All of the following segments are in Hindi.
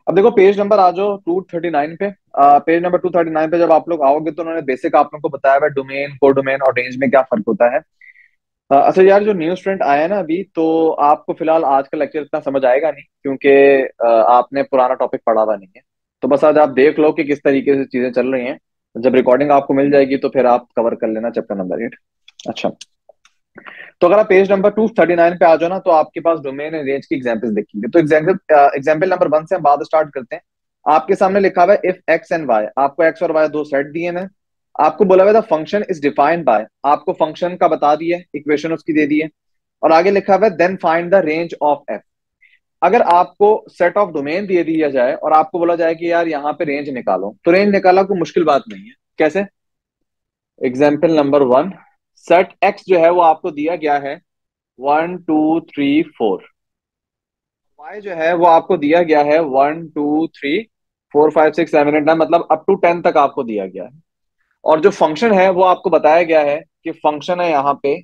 अब देखो पेज नंबर आ जाओ 239 पे। पेज नंबर 239 पे जब आप लोग आओगे तो उन्होंने बेसिक आप लोग को बताया हुआ डोमेन, को डोमेन और रेंज में क्या फर्क होता है। अच्छा यार, जो न्यू स्टूडेंट आया है ना अभी, तो आपको फिलहाल आज का लेक्चर इतना समझ आएगा नहीं, क्योंकि आपने पुराना टॉपिक पढ़ा हुआ नहीं है। तो बस आज आप देख लो कि किस तरीके से चीजें चल रही हैं। जब रिकॉर्डिंग आपको मिल जाएगी तो फिर आप कवर कर लेना चैप्टर नंबर 8। अच्छा, तो अगर आप पेज नंबर 239 पे आ जाओ ना, तो आपके पास डोमेन एंड रेंज की एग्जांपल्स दिखेंगे। तो एग्जांपल नंबर 1 से हम बात स्टार्ट करते हैं। आपके सामने लिखा हुआ है इफ एक्स एंड वाई, आपको एक्स और वाई दो सेट दिए हैं। आपको बोला हुआ था फंक्शन इज डिफाइंड बाय, आपको फंक्शन का बता दिए, इक्वेशन उसकी दे दी है। और आगे लिखा हुआ है then find the range of F. अगर आपको सेट ऑफ डोमेन दे दिया जाए और आपको बोला जाए कि यार यहाँ पे रेंज निकालो, तो रेंज निकालना कोई मुश्किल बात नहीं है। कैसे? एग्जाम्पल नंबर 1, सेट एक्स जो है वो आपको दिया गया है 1 2 3 4। वाई जो है वो आपको दिया गया है 1 2 3 4 5 6 7 8 9, मतलब अप टू 10 तक आपको दिया गया है। और जो फंक्शन है वो आपको बताया गया है कि फंक्शन है यहाँ पे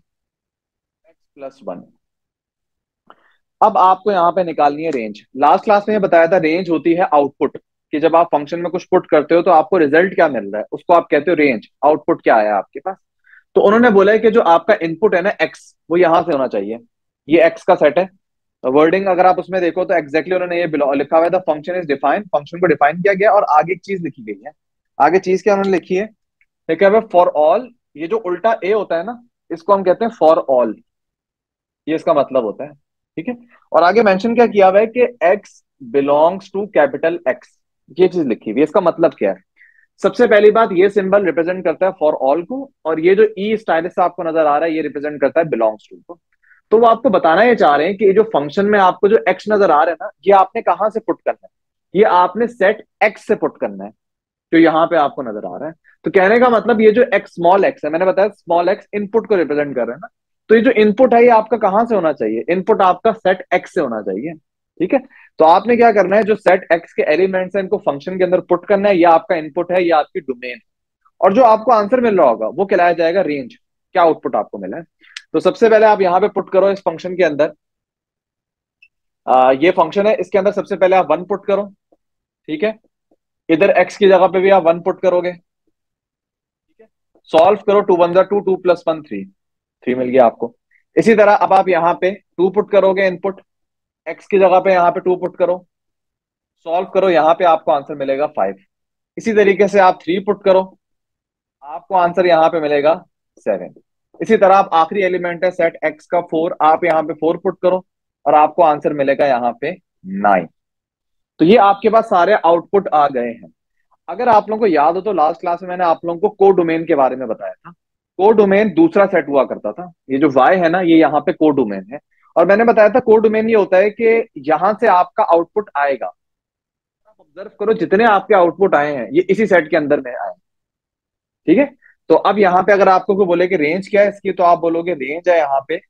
x+1। अब आपको यहाँ पे निकालनी है रेंज। लास्ट क्लास में ये बताया था रेंज होती है आउटपुट, कि जब आप फंक्शन में कुछ पुट करते हो तो आपको रिजल्ट क्या मिल रहा है उसको आप कहते हो रेंज। आउटपुट क्या आया आपके पास। तो उन्होंने बोला है कि जो आपका इनपुट है ना एक्स, वो यहां से होना चाहिए। ये एक्स का सेट है। वर्डिंग अगर आप उसमें देखो तो एग्जैक्टली उन्होंने ये लिखा हुआ है the function is defined, function को डिफाइन किया गया। और आगे एक चीज लिखी गई है। आगे चीज क्या उन्होंने लिखी है? लिखा हुआ है फॉर ऑल। ये जो उल्टा ए होता है ना, इसको हम कहते हैं फॉर ऑल। ये इसका मतलब होता है। ठीक है। और आगे मेंशन क्या किया हुआ है कि x belongs to capital X. ये चीज लिखी हुई है। इसका मतलब क्या है? सबसे पहली बात, ये सिंबल रिप्रेजेंट करता है फॉर ऑल को, और ये जो ई स्टाइलिश आपको नजर आ रहा है ये रिप्रेजेंट करता है बिलोंग्स टू को। तो वो आपको बताना ये चाह रहे हैं कि ये जो फंक्शन में आपको जो एक्स नजर आ रहा है ना, ये आपने कहां से पुट करना है? ये आपने सेट एक्स से पुट करना है, जो यहाँ पे आपको नजर आ रहा है। तो कहने का मतलब ये जो एक्स स्मॉल एक्स है, मैंने बताया स्मॉल एक्स इनपुट को रिप्रेजेंट कर रहे हैं ना। तो ये जो इनपुट है ये आपका कहां से होना चाहिए? इनपुट आपका सेट एक्स से होना चाहिए। ठीक है। तो आपने क्या करना है, जो सेट एक्स के एलिमेंट्स है इनको फंक्शन के अंदर पुट करना है। ये आपका इनपुट है, ये आपकी डोमेन। और जो आपको आंसर मिल रहा होगा वो कहलाया जाएगा रेंज। क्या आउटपुट आपको मिला है? तो सबसे पहले आप यहाँ पे पुट करो इस फंक्शन के अंदर। ये फंक्शन है, इसके अंदर सबसे पहले आप 1 पुट करो। ठीक है। इधर एक्स की जगह पे भी आप 1 पुट करोगे। ठीक है। सॉल्व करो, 2 1 2, 2 + 1 3। 3 मिल गया आपको। इसी तरह अब आप यहाँ पे 2 पुट करोगे इनपुट। एक्स की जगह पे यहाँ पे 2 पुट करो। सॉल्व करो, यहाँ पे आपको आंसर मिलेगा 5। इसी तरीके से आप 3 पुट करो, आपको आंसर यहाँ पे मिलेगा 7। इसी तरह आप आखिरी एलिमेंट है सेट एक्स का 4, आप यहाँ पे 4 पुट करो और आपको आंसर मिलेगा यहाँ पे 9। तो ये आपके पास सारे आउटपुट आ गए हैं। अगर आप लोगों को याद हो तो लास्ट क्लास में मैंने आप लोगों को को डोमेन के बारे में बताया था। को डोमेन दूसरा सेट हुआ करता था। ये जो वाई है ना, ये यहाँ पे को डोमेन है। और मैंने बताया था को डोमेन ये होता है कि यहां से आपका आउटपुट आएगा। आप ऑब्जर्व करो, जितने आपके आउटपुट आए हैं ये इसी सेट के अंदर में आए हैं। ठीक है। तो अब यहाँ पे अगर आपको कोई बोले कि रेंज क्या है इसकी, तो आप बोलोगे रेंज है यहाँ पे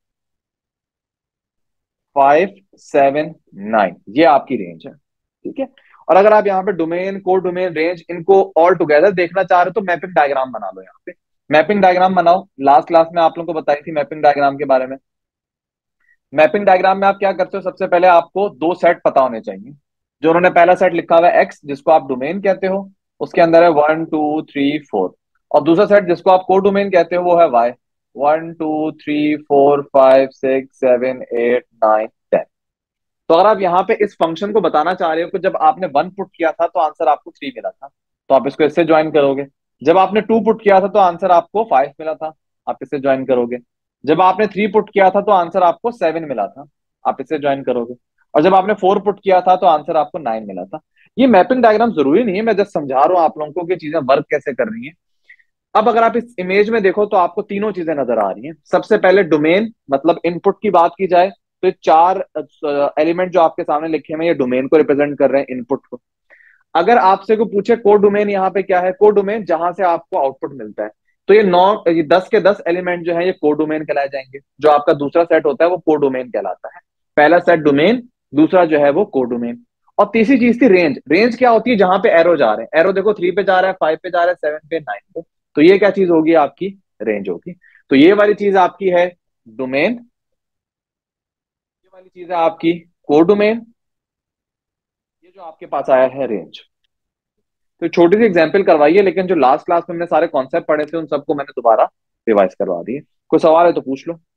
5 7 9, ये आपकी रेंज है। ठीक है। और अगर आप यहाँ पे डोमेन, को डोमेन, रेंज इनको ऑल टुगेदर देखना चाह रहे हो तो मैपिंग डायग्राम बना लो। यहाँ पे मैपिंग डायग्राम बनाओ। लास्ट क्लास में आप लोगों को बताई थी मैपिंग डायग्राम के बारे में। मैपिंग डायग्राम में आप क्या करते हो, सबसे पहले आपको दो सेट पता होने चाहिए। जो उन्होंने पहला सेट लिखा हुआ है एक्स, जिसको आप डोमेन कहते हो, उसके अंदर है 1 2 3 4। और दूसरा सेट जिसको आप को डोमेन कहते हो वो है वाई, 1 2 3 4 5 6 7 8 9 10। तो अगर आप यहाँ पे इस फंक्शन को बताना चाह रहे हो कि जब आपने 1 पुट किया था तो आंसर आपको 3 मिला था, तो आप इसको इससे ज्वाइन करोगे। जब आपने 2 पुट किया था तो आंसर आपको 5 मिला था, आप इससे ज्वाइन करोगे। जब आपने 3 पुट किया था तो आंसर आपको 7 मिला था, आप इससे ज्वाइन करोगे। और जब आपने 4 पुट किया था तो आंसर आपको 9 मिला था। ये मैपिंग डायग्राम जरूरी नहीं है, मैं जस्ट समझा रहा हूँ आप लोगों को कि चीजें वर्क कैसे कर रही हैं। अब अगर आप इस इमेज में देखो तो आपको तीनों चीजें नजर आ रही हैं। सबसे पहले डोमेन, मतलब इनपुट की बात की जाए तो ये चार एलिमेंट जो आपके सामने लिखे हुए हैं ये डोमेन को रिप्रेजेंट कर रहे हैं, इनपुट को। अगर आपसे को पूछे को डोमेन यहाँ पे क्या है, को डोमेन जहां से आपको आउटपुट मिलता है, तो ये 10 के 10 एलिमेंट जो है ये को डोमेन कहलाए जाएंगे। जो आपका दूसरा सेट होता है वो को डोमेन कहलाता है। पहला सेट डोमेन, दूसरा जो है वो को डोमेन। और तीसरी चीज थी रेंज। रेंज क्या होती है? जहां पे एरो जा रहे हैं, एरो देखो 3 पे जा रहा है, 5 पे जा रहा है, 7 पे, 9 पे, तो ये क्या चीज होगी? आपकी रेंज होगी। तो ये वाली चीज आपकी है डोमेन, ये वाली चीज है आपकी को डोमेन, ये जो आपके पास आया है रेंज। तो छोटी सी एग्जांपल करवाइए, लेकिन जो लास्ट क्लास में हमने सारे कॉन्सेप्ट पढ़े थे उन सबको मैंने दोबारा रिवाइज करवा दिए। कोई सवाल है तो पूछ लो।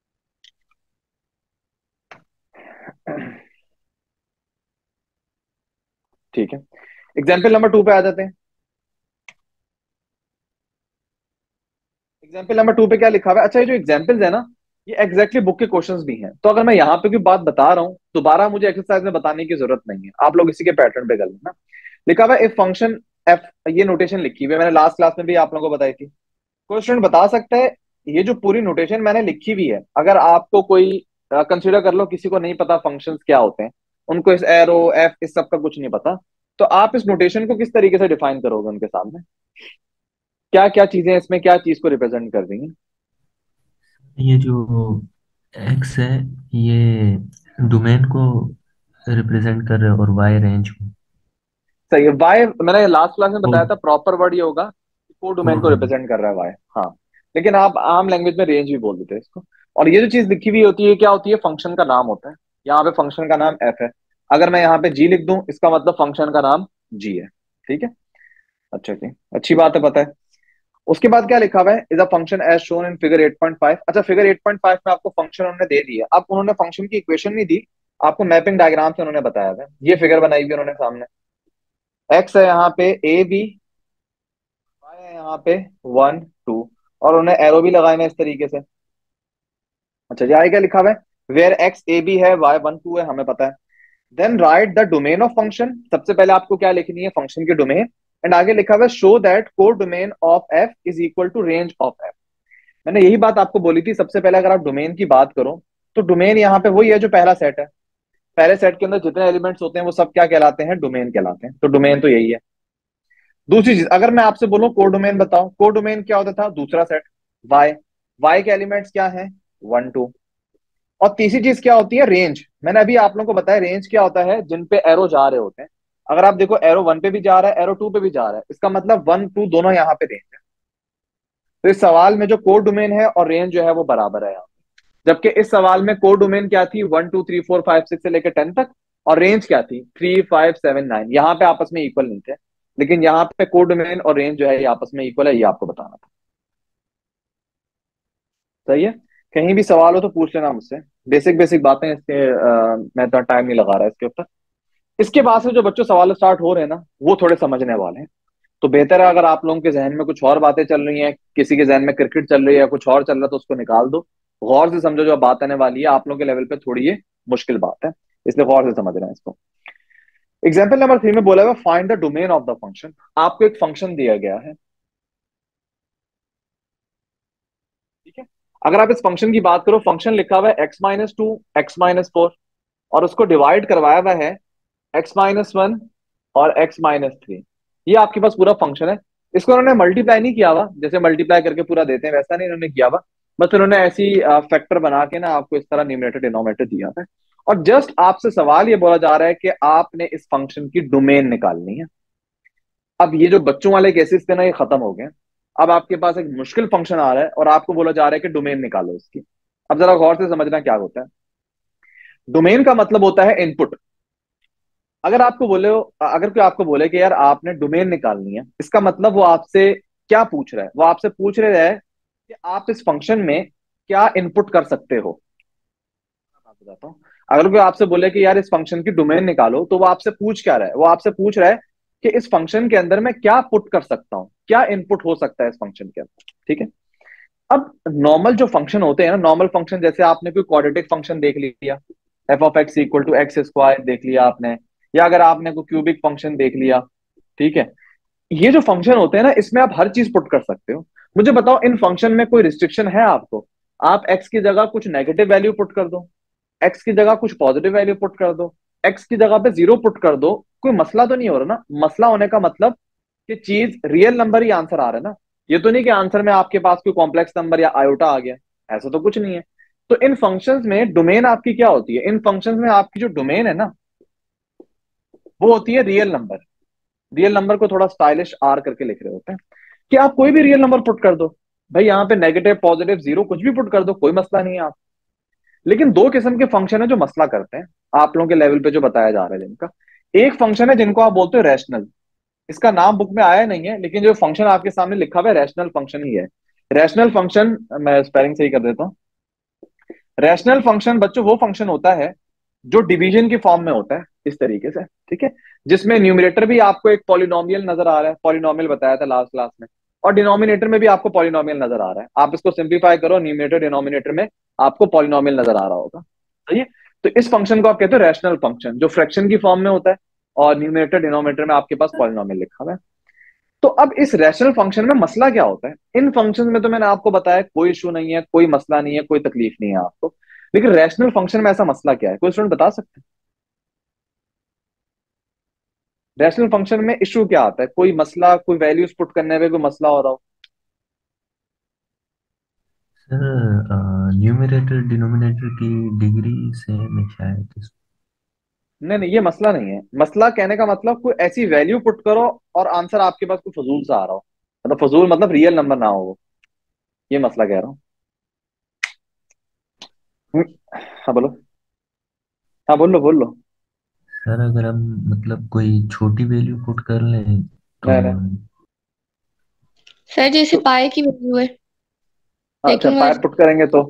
ठीक है, एग्जाम्पल नंबर 2 पे आ जाते हैं। एग्जाम्पल नंबर 2 पे क्या लिखा हुआ है? अच्छा, ये जो एग्जाम्पल्स है ना, ये एग्जैक्टली बुक के क्वेश्चंस भी हैं। तो अगर मैं यहाँ पे कोई बात बता रहा हूँ, दोबारा मुझे एक्सरसाइज में बताने की जरूरत नहीं है, आप लोग इसी के पैटर्न पे कर लेना। लिखा हुआ है इफ फंक्शन एफ, ये नोटेशन लिखी हुई है, मैंने लास्ट क्लास में भी आप लोगों को बताई थी। कोई स्टूडेंट बता सकता है ये जो पूरी नोटेशन मैंने लिखी हुई है, अगर आपको कोई कंसीडर कर लो किसी को नहीं पता फंक्शंस क्या होते हैं, उनको इस एरो एफ इस सब का कुछ नहीं पता, तो आप इस नोटेशन को किस तरीके से डिफाइन करोगे उनके सामने? क्या क्या चीजें इसमें क्या चीज को रिप्रेजेंट कर रही हैं? ये जो एक्स है, ये डोमेन को रिप्रेजेंट कर रहे हैं और वाई रेंज को। सही है, वाई मैंने लास्ट क्लास में बताया कोड था, प्रॉपर वर्ड ये होगा कि कोड डोमेन कोड को डोमेन। रिप्रेजेंट कर रहा है वाई। हाँ, लेकिन आप आम लैंग्वेज में रेंज भी बोल देते हैं इसको। और ये जो चीज लिखी हुई होती है क्या होती है? फंक्शन का नाम होता है। यहाँ पे फंक्शन का नाम एफ है, अगर मैं यहाँ पे जी लिख दूं इसका मतलब फंक्शन का नाम जी है। ठीक है, अच्छा जी, अच्छी बात है, पता है। उसके बाद क्या लिखा हुआ है? Is a function as shown in figure 8.5। अच्छा, फिगर 8.5 में आपको फंक्शन उन्होंने दे दिया, अब उन्होंने फंक्शन की इक्वेशन नहीं दी, आपको मैपिंग डायग्राम से उन्होंने बताया था। ये फिगर बनाई हुई उन्होंने सामने, एक्स है यहाँ पे ए बी, वाई है यहाँ पे 1 2, और उन्हें एरो भी लगाए हैं इस तरीके से। अच्छा, ये आगे क्या लिखा हुआ है? वेयर एक्स ए बी है, वाई 1 2 है, हमें पता है। Then write the domain of function, सबसे पहले आपको क्या लिखनी है? फंक्शन की डोमेन। एंड आगे लिखा हुआ है show that code domain of f is equal to range of f. मैंने यही बात आपको बोली थी, सबसे पहले अगर आप डोमेन की बात करो तो डोमेन यहाँ पे वही है जो पहला सेट है। पहले सेट के अंदर जितने एलिमेंट्स होते हैं वो सब क्या कहलाते हैं? डोमेन कहलाते हैं। तो डोमेन तो यही है। दूसरी चीज, अगर मैं आपसे बोलूं कोड डोमेन बताओ, कोड डोमेन क्या होता था? दूसरा सेट वाई। वाई के एलिमेंट्स क्या हैं? 1 2। और तीसरी चीज क्या होती है? रेंज। मैंने अभी आप लोगों को बताया रेंज क्या होता है, जिन पे एरो जा रहे होते हैं। अगर आप देखो एरो 1 पे भी जा रहा है, एरो 2 पे भी जा रहा है, इसका मतलब 1 2 दोनों यहाँ पे रेंज है। तो इस सवाल में जो कोड डोमेन है और रेंज जो है वो बराबर है यहाँ। जबकि इस सवाल में कोड डोमेन क्या थी? 1 2 3 4 5 6 से लेकर 10 तक। और रेंज क्या थी? 3 5 7 9। यहाँ पे आपस में इक्वल नहीं थे, लेकिन यहाँ पे कोड डोमेन और रेंज जो है ये आपस में इक्वल है, ये आपको बताना था। सही है, कहीं भी सवाल हो तो पूछ लेना मुझसे। बेसिक बेसिक बातें इसके, मैं इतना टाइम नहीं लगा रहा इसके ऊपर। इसके बाद से जो बच्चों सवाल स्टार्ट हो रहे हैं ना, वो थोड़े समझने वाले हैं। तो बेहतर है अगर आप लोगों के जहन में कुछ और बातें चल रही हैं, किसी के जहन में क्रिकेट चल रही है या कुछ और चल रहा है, तो उसको निकाल दो। गौर से समझो, जो बात आने वाली है आप लोगों के लेवल पे थोड़ी ये मुश्किल बात है, इसलिए गौर से समझ रहे हैं इसको। एग्जाम्पल नंबर 3 में बोला हुआ find the domain of the function. आपको एक फंक्शन दिया गया है, ठीक है। अगर आप इस फंक्शन की बात करो, फंक्शन लिखा हुआ है x-2 x-4, और उसको डिवाइड करवाया हुआ है x-1 और x-3। ये आपके पास पूरा फंक्शन है। इसको उन्होंने मल्टीप्लाई नहीं किया हुआ, जैसे मल्टीप्लाई करके पूरा देते हैं वैसा नहीं इन्होंने किया हुआ। बस उन्होंने ऐसी फैक्टर बना के ना आपको इस तरह न्यूमरेटर डिनोमिनेटर दिया है। और जस्ट आपसे सवाल ये बोला जा रहा है कि आपने इस फंक्शन की डोमेन निकालनी है। अब ये जो बच्चों वाले केसेस थे ना, ये खत्म हो गए। अब आपके पास एक मुश्किल फंक्शन आ रहा है और आपको बोला जा रहा है कि डोमेन निकालो इसकी। अब जरा गौर से समझना क्या होता है। डोमेन का मतलब होता है इनपुट। अगर आपको बोले, अगर कोई आपको बोले कि यार आपने डोमेन निकालनी है, इसका मतलब वो आपसे क्या पूछ रहा है? वो आपसे पूछ रहा है कि आप इस फंक्शन में क्या इनपुट कर सकते हो। मैं बात बताता हूँ। अगर कोई आपसे बोले कि यार इस फंक्शन की डोमेन निकालो, तो वो आपसे पूछ क्या रहा है? वो आपसे पूछ रहा है कि इस फंक्शन के अंदर मैं क्या पुट कर सकता हूँ, क्या इनपुट हो सकता है इस फंक्शन के अंदर। ठीक है। अब नॉर्मल जो फंक्शन होते हैं ना, नॉर्मल फंक्शन, जैसे आपने कोई क्वाड्रेटिक फंक्शन देख लिया, f(x) = x² देख लिया आपने, या अगर आपने कोई क्यूबिक फंक्शन देख लिया, ठीक है। ये जो फंक्शन होते हैं ना, इसमें आप हर चीज पुट कर सकते हो। मुझे बताओ इन फंक्शन में कोई रिस्ट्रिक्शन है आपको? आप एक्स की जगह कुछ नेगेटिव वैल्यू पुट कर दो, एक्स की जगह कुछ पॉजिटिव वैल्यू पुट कर दो, एक्स की जगह पे 0 पुट कर दो, कोई मसला तो नहीं हो रहा ना? मसला होने का मतलब कि चीज रियल नंबर ही आंसर आ रहा है ना। ये तो नहीं कि आंसर में आपके पास कोई कॉम्प्लेक्स नंबर या आयोटा आ गया, ऐसा तो कुछ नहीं है। तो इन फंक्शंस में डोमेन आपकी क्या होती है? इन फंक्शंस में आपकी जो डोमेन है ना, वो होती है रियल नंबर। रियल नंबर को थोड़ा स्टाइलिश आर करके लिख रहे होते हैं कि आप कोई भी रियल नंबर पुट कर दो। भाई यहाँ पे नेगेटिव पॉजिटिव 0 कुछ भी पुट कर दो, कोई मसला नहीं है आप। लेकिन दो किस्म के फंक्शन है जो मसला करते हैं, आप लोगों के लेवल पे जो बताया जा रहा है जिनका। एक फंक्शन है जिनको आप बोलते हो रैशनल। इसका नाम बुक में आया नहीं है, लेकिन जो फंक्शन आपके सामने लिखा हुआ है रैशनल फंक्शन ही है। रैशनल फंक्शन, मैं स्पेलिंग सही कर देता हूँ। रैशनल फंक्शन बच्चों वो फंक्शन होता है जो डिवीजन की फॉर्म में होता है, इस तरीके से, ठीक है। जिसमें न्यूमरेटर भी आपको एक पॉलिनोमियल नजर आ रहा है, पॉलिनोमियल बताया था लास्ट क्लास में। और डिनोमिनेटर में भी आपको पॉलिनोमियल नजर आ रहा है। आप इसको सिंप्लीफाई करो, न्यूमरेटर डिनोमिनेटर में आपको पॉलिनोमियल नजर आ रहा होगा, सही है। तो इस फंक्शन को आप कहते हो रैशनल फंक्शन, जो फ्रैक्शन की फॉर्म में होता है और न्यूमरेटर डिनोमिनेटर में आपके पास पॉलिनोमियल लिखा हुआ है। तो अब इस रैशनल फंक्शन में मसला क्या होता है? इन फंक्शन में तो मैंने आपको बताया कोई इशू नहीं है, कोई मसला नहीं है, कोई तकलीफ नहीं है आपको। लेकिन रैशनल फंक्शन में ऐसा मसला क्या है, कोई स्टूडेंट बता सकते हैं? रैशनल फंक्शन में इशू क्या आता है, कोई मसला, कोई वैल्यूज पुट करने में कोई मसला हो रहा हो? सर न्यूमरेटर डिनोमिनेटर की डिग्री सेम है शायद नहीं नहीं, ये मसला नहीं है। मसला कहने का मतलब कोई ऐसी वैल्यू पुट करो और आंसर आपके पास कोई फजूल सा आ रहा हो, मतलब फजूल मतलब रियल नंबर ना हो वो। ये मसला कह रहा हूँ। हाँ बोलो। हाँ बोलो बोलो। सर अगर हम मतलब कोई छोटी वैल्यू पुट कर लें तो नहीं नहीं। सर जैसे तो पाए की वैल्यू है, अच्छा, लेकिन पाई वैसे पुट करेंगे तो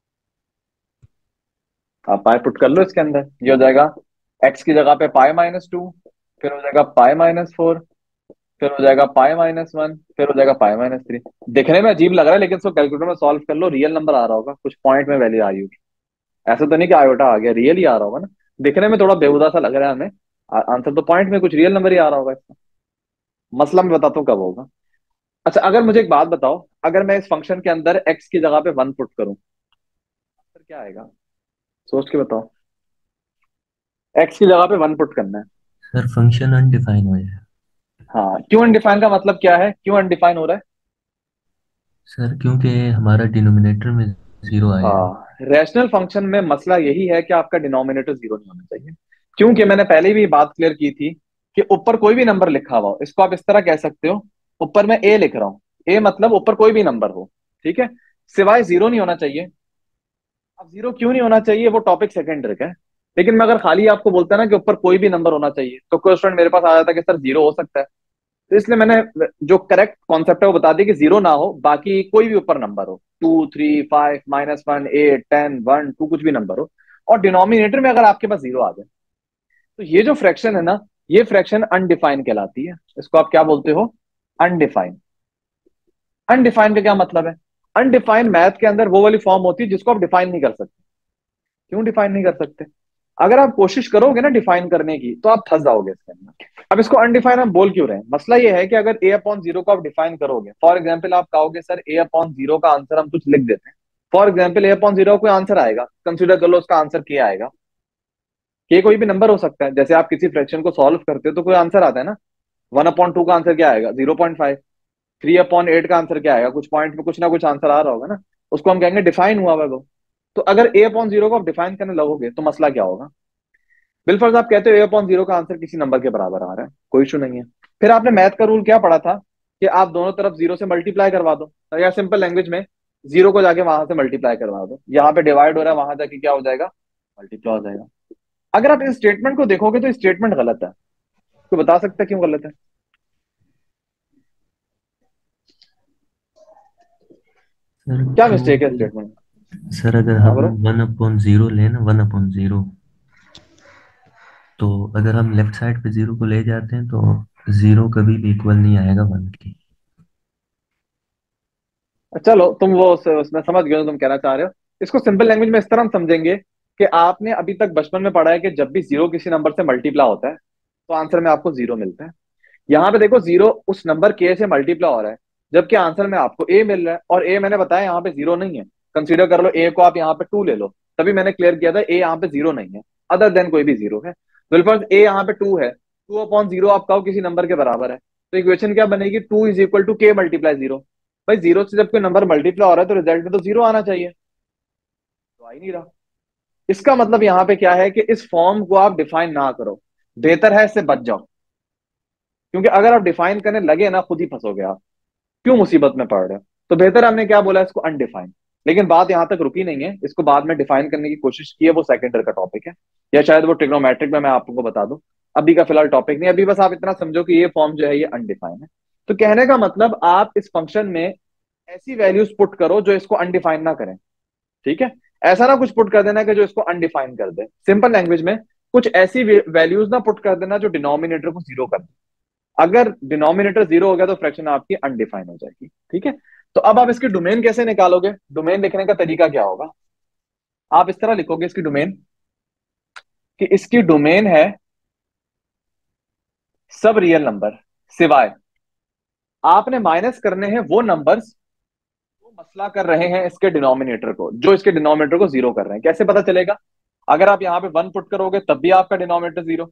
आप पाई पुट कर लो इसके अंदर, ये हो जाएगा एक्स की जगह पे पाई-2, फिर हो जाएगा पाई-4, फिर हो जाएगा पाई-1, फिर हो जाएगा पाई-3। दिखने में अजीब लग रहा है, लेकिन इसको कैलकुलेटर में सॉल्व कर लो, रियल नंबर आ रहा होगा, कुछ पॉइंट में वैल्यू आ रही होगी। ऐसा तो नहीं कि आयोटा आ गया, रियल ही आ रहा होगा ना। दिखने में थोड़ा बेहुदा सा लग रहा है हमें, आंसर तो पॉइंट में कुछ रियल नंबर ही आ रहा होगा इसका। मसला मैं बताता हूँ कब होगा। अच्छा, अगर मुझे एक बात बताओ, अगर मैं इस फंक्शन के अंदर एक्स की जगह पे 1 पुट करूं, आंसर क्या आएगा? सोच के बताओ। एक्स की जगह पे 1 पुट करना है। सर फंक्शन अनडिफाइन हो जाए। हाँ, क्यों अनडिफाइन का मतलब क्या है, क्यों अनडिफाइन हो रहा है? सर क्योंकि हमारा डिनोमिनेटर में जीरो आएगा। हाँ, रैशनल फंक्शन में मसला यही है कि आपका डिनोमिनेटर जीरो नहीं होना चाहिए। क्योंकि मैंने पहले भी बात क्लियर की थी कि ऊपर कोई भी नंबर लिखा हुआ हो, इसको आप इस तरह कह सकते हो, ऊपर मैं ए लिख रहा हूँ, ए मतलब ऊपर कोई भी नंबर हो, ठीक है, सिवाय जीरो नहीं होना चाहिए। अब जीरो क्यों नहीं होना चाहिए वो टॉपिक सेकेंडरी है। लेकिन मैं अगर खाली आपको बोलता ना कि ऊपर कोई भी नंबर होना चाहिए, तो कोई स्टूडेंट मेरे पास आ जाता कि सर जीरो हो सकता है। तो इसलिए मैंने जो करेक्ट कॉन्सेप्ट है वो बता दिया कि जीरो ना हो, बाकी कोई भी ऊपर नंबर हो, 2, 3, 5, -1, 8, 10, 1, 2, कुछ भी नंबर हो, और डिनोमिनेटर में अगर आपके पास जीरो आ जाए, तो ये जो फ्रैक्शन है ना, ये फ्रैक्शन अनडिफाइंड कहलाती है। इसको आप क्या बोलते हो? अनडिफाइंड। अनडिफाइंड का क्या मतलब है? अनडिफाइंड मैथ के अंदर वो वाली फॉर्म होती है जिसको आप डिफाइन नहीं कर सकते। क्यों डिफाइन नहीं कर सकते? अगर आप कोशिश करोगे ना डिफाइन करने की, तो आप फंस जाओगे इसके अंदर। अब इसको अनडिफाइन हम बोल क्यों रहे हैं? मसला ये है कि अगर ए अपॉन जीरो को आप डिफाइन करोगे, फॉर एग्जाम्पल आप कहोगे सर ए अपॉन जीरो का आंसर हम कुछ लिख देते हैं। For example a upon zero कोई आंसर आएगा, कंसिडर कर लो उसका आंसर के आएगा। के कोई भी नंबर हो सकता है, जैसे आप किसी फ्रैक्शन को सॉल्व करते हो तो कोई आंसर आता है ना। 1/2 का आंसर क्या आएगा? 0.5। 3/8 का आंसर क्या आएगा? कुछ पॉइंट में कुछ ना कुछ आंसर आ रहा होगा ना। उसको हम कहेंगे डिफाइन हुआ है वो। तो अगर ए अपॉन जीरो को आप डिफाइन करने लगोगे तो मसला क्या होगा? बिलफर्ज आप कहते हो ए अपॉन जीरो का आंसर किसी नंबर के बराबर आ रहा है, कोई इशू नहीं है। फिर आपने मैथ का रूल क्या पढ़ा था कि आप दोनों तरफ जीरो से मल्टीप्लाई करवा दो, या सिंपल लैंग्वेज में जीरो को जाके वहां से मल्टीप्लाई करवा दो। यहाँ पे डिवाइड हो रहा है, वहां जाके क्या हो जाएगा? मल्टीप्लाई हो जाएगा। अगर आप इस स्टेटमेंट को देखोगे तो स्टेटमेंट गलत है। तो बता सकते हैं क्यों गलत है? सर क्या मिस्टेक है क्योंकि स्टेटमेंट? सर अगर हाँ हम बोलो। 1/0 लें ना, 1/0, तो अगर हम लेफ्ट साइड पे जीरो को ले जाते हैं तो जीरो कभी भी इक्वल नहीं आएगा 1 की। चलो तुम वो उसमें समझ गए हो तुम कहना चाह रहे हो। इसको सिंपल लैंग्वेज में इस तरह हम समझेंगे कि आपने अभी तक बचपन में पढ़ा है कि जब भी जीरो किसी नंबर से मल्टीप्लाई होता है तो आंसर में आपको जीरो मिलता है। यहाँ पे देखो, जीरो उस नंबर के से मल्टीप्लाई हो रहा है, जबकि आंसर में आपको ए मिल रहा है, और ए मैंने बताया यहाँ पे जीरो नहीं है। कंसीडर कर लो ए को, आप यहाँ पे 2 ले लो, तभी मैंने क्लियर किया था ए यहाँ पे जीरो नहीं है, अदर देन कोई भी जीरो है। बिल्कुल, ए यहाँ पे 2 है, 2/0 आप कहो किसी नंबर के बराबर है, तो इक्वेशन क्या बनेगी? 2 = k मल्टीप्लाई जीरो। भाई जीरो से जब कोई नंबर मल्टीप्लाई हो रहा है तो रिजल्ट में तो जीरो आना चाहिए, तो आ ही नहीं रहा। इसका मतलब यहाँ पे क्या है कि इस फॉर्म को आप डिफाइन ना करो, बेहतर है इससे बच जाओ। क्योंकि अगर आप डिफाइन करने लगे ना, खुद ही फंसोगे आप, क्यों मुसीबत में पड़ रहे हो। तो बेहतर हमने क्या बोला, इसको अनडिफाइन। लेकिन बात यहां तक रुकी नहीं है, इसको बाद में डिफाइन करने की कोशिश की है, वो सेकेंडरी का टॉपिक है, या शायद वो ट्रिग्नोमेट्रिक में मैं आपको बता दूं। अभी का फिलहाल टॉपिक नहीं, अभी बस आप इतना समझो कि ये फॉर्म जो है ये अनडिफाइन है। तो कहने का मतलब आप इस फंक्शन में ऐसी वैल्यूज पुट करो जो इसको अनडिफाइन ना करें, ठीक है। ऐसा ना कुछ पुट कर देना कि जो इसको अनडिफाइन कर दे, सिंपल लैंग्वेज में कुछ ऐसी वैल्यूज ना पुट कर देना जो डिनोमिनेटर को जीरो कर दे। अगर डिनोमिनेटर जीरो हो गया तो फ्रैक्शन आपकी अनडिफाइन हो जाएगी, ठीक है। तो अब आप इसकी डोमेन कैसे निकालोगे? डोमेन लिखने का तरीका क्या होगा? आप इस तरह लिखोगे इसकी डोमेन, कि इसकी डोमेन है सब रियल नंबर, सिवाय आपने माइनस करने हैं वो नंबर्स जो मसला कर रहे हैं इसके डिनोमिनेटर को, जो इसके डिनोमिनेटर को जीरो कर रहे हैं। कैसे पता चलेगा? अगर आप यहाँ पे वन पुट करोगे तब भी आपका डिनोमिनेटर जीरो,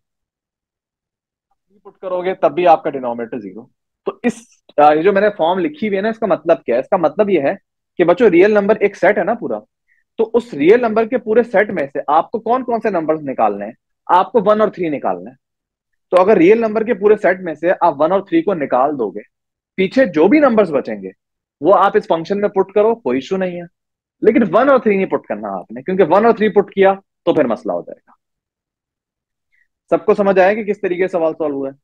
थ्री पुट करोगे तब भी आपका डिनोमिनेटर जीरो। तो इस ये जो मैंने फॉर्म लिखी हुई है ना, इसका मतलब क्या है? इसका मतलब ये है कि बच्चों रियल नंबर एक सेट है ना पूरा, तो उस रियल नंबर के पूरे सेट में से आपको कौन कौन से नंबर्स निकालने हैं? आपको वन और थ्री निकालना है। तो अगर रियल नंबर के पूरे सेट में से आप वन और थ्री को निकाल दोगे, पीछे जो भी नंबर्स बचेंगे वो आप इस फंक्शन में पुट करो, कोई इशू नहीं है। लेकिन वन और थ्री नहीं पुट करना आपने, क्योंकि वन और थ्री पुट किया तो फिर मसला हो जाएगा। सबको समझ आया कि किस तरीके से सवाल सॉल्व हुआ है?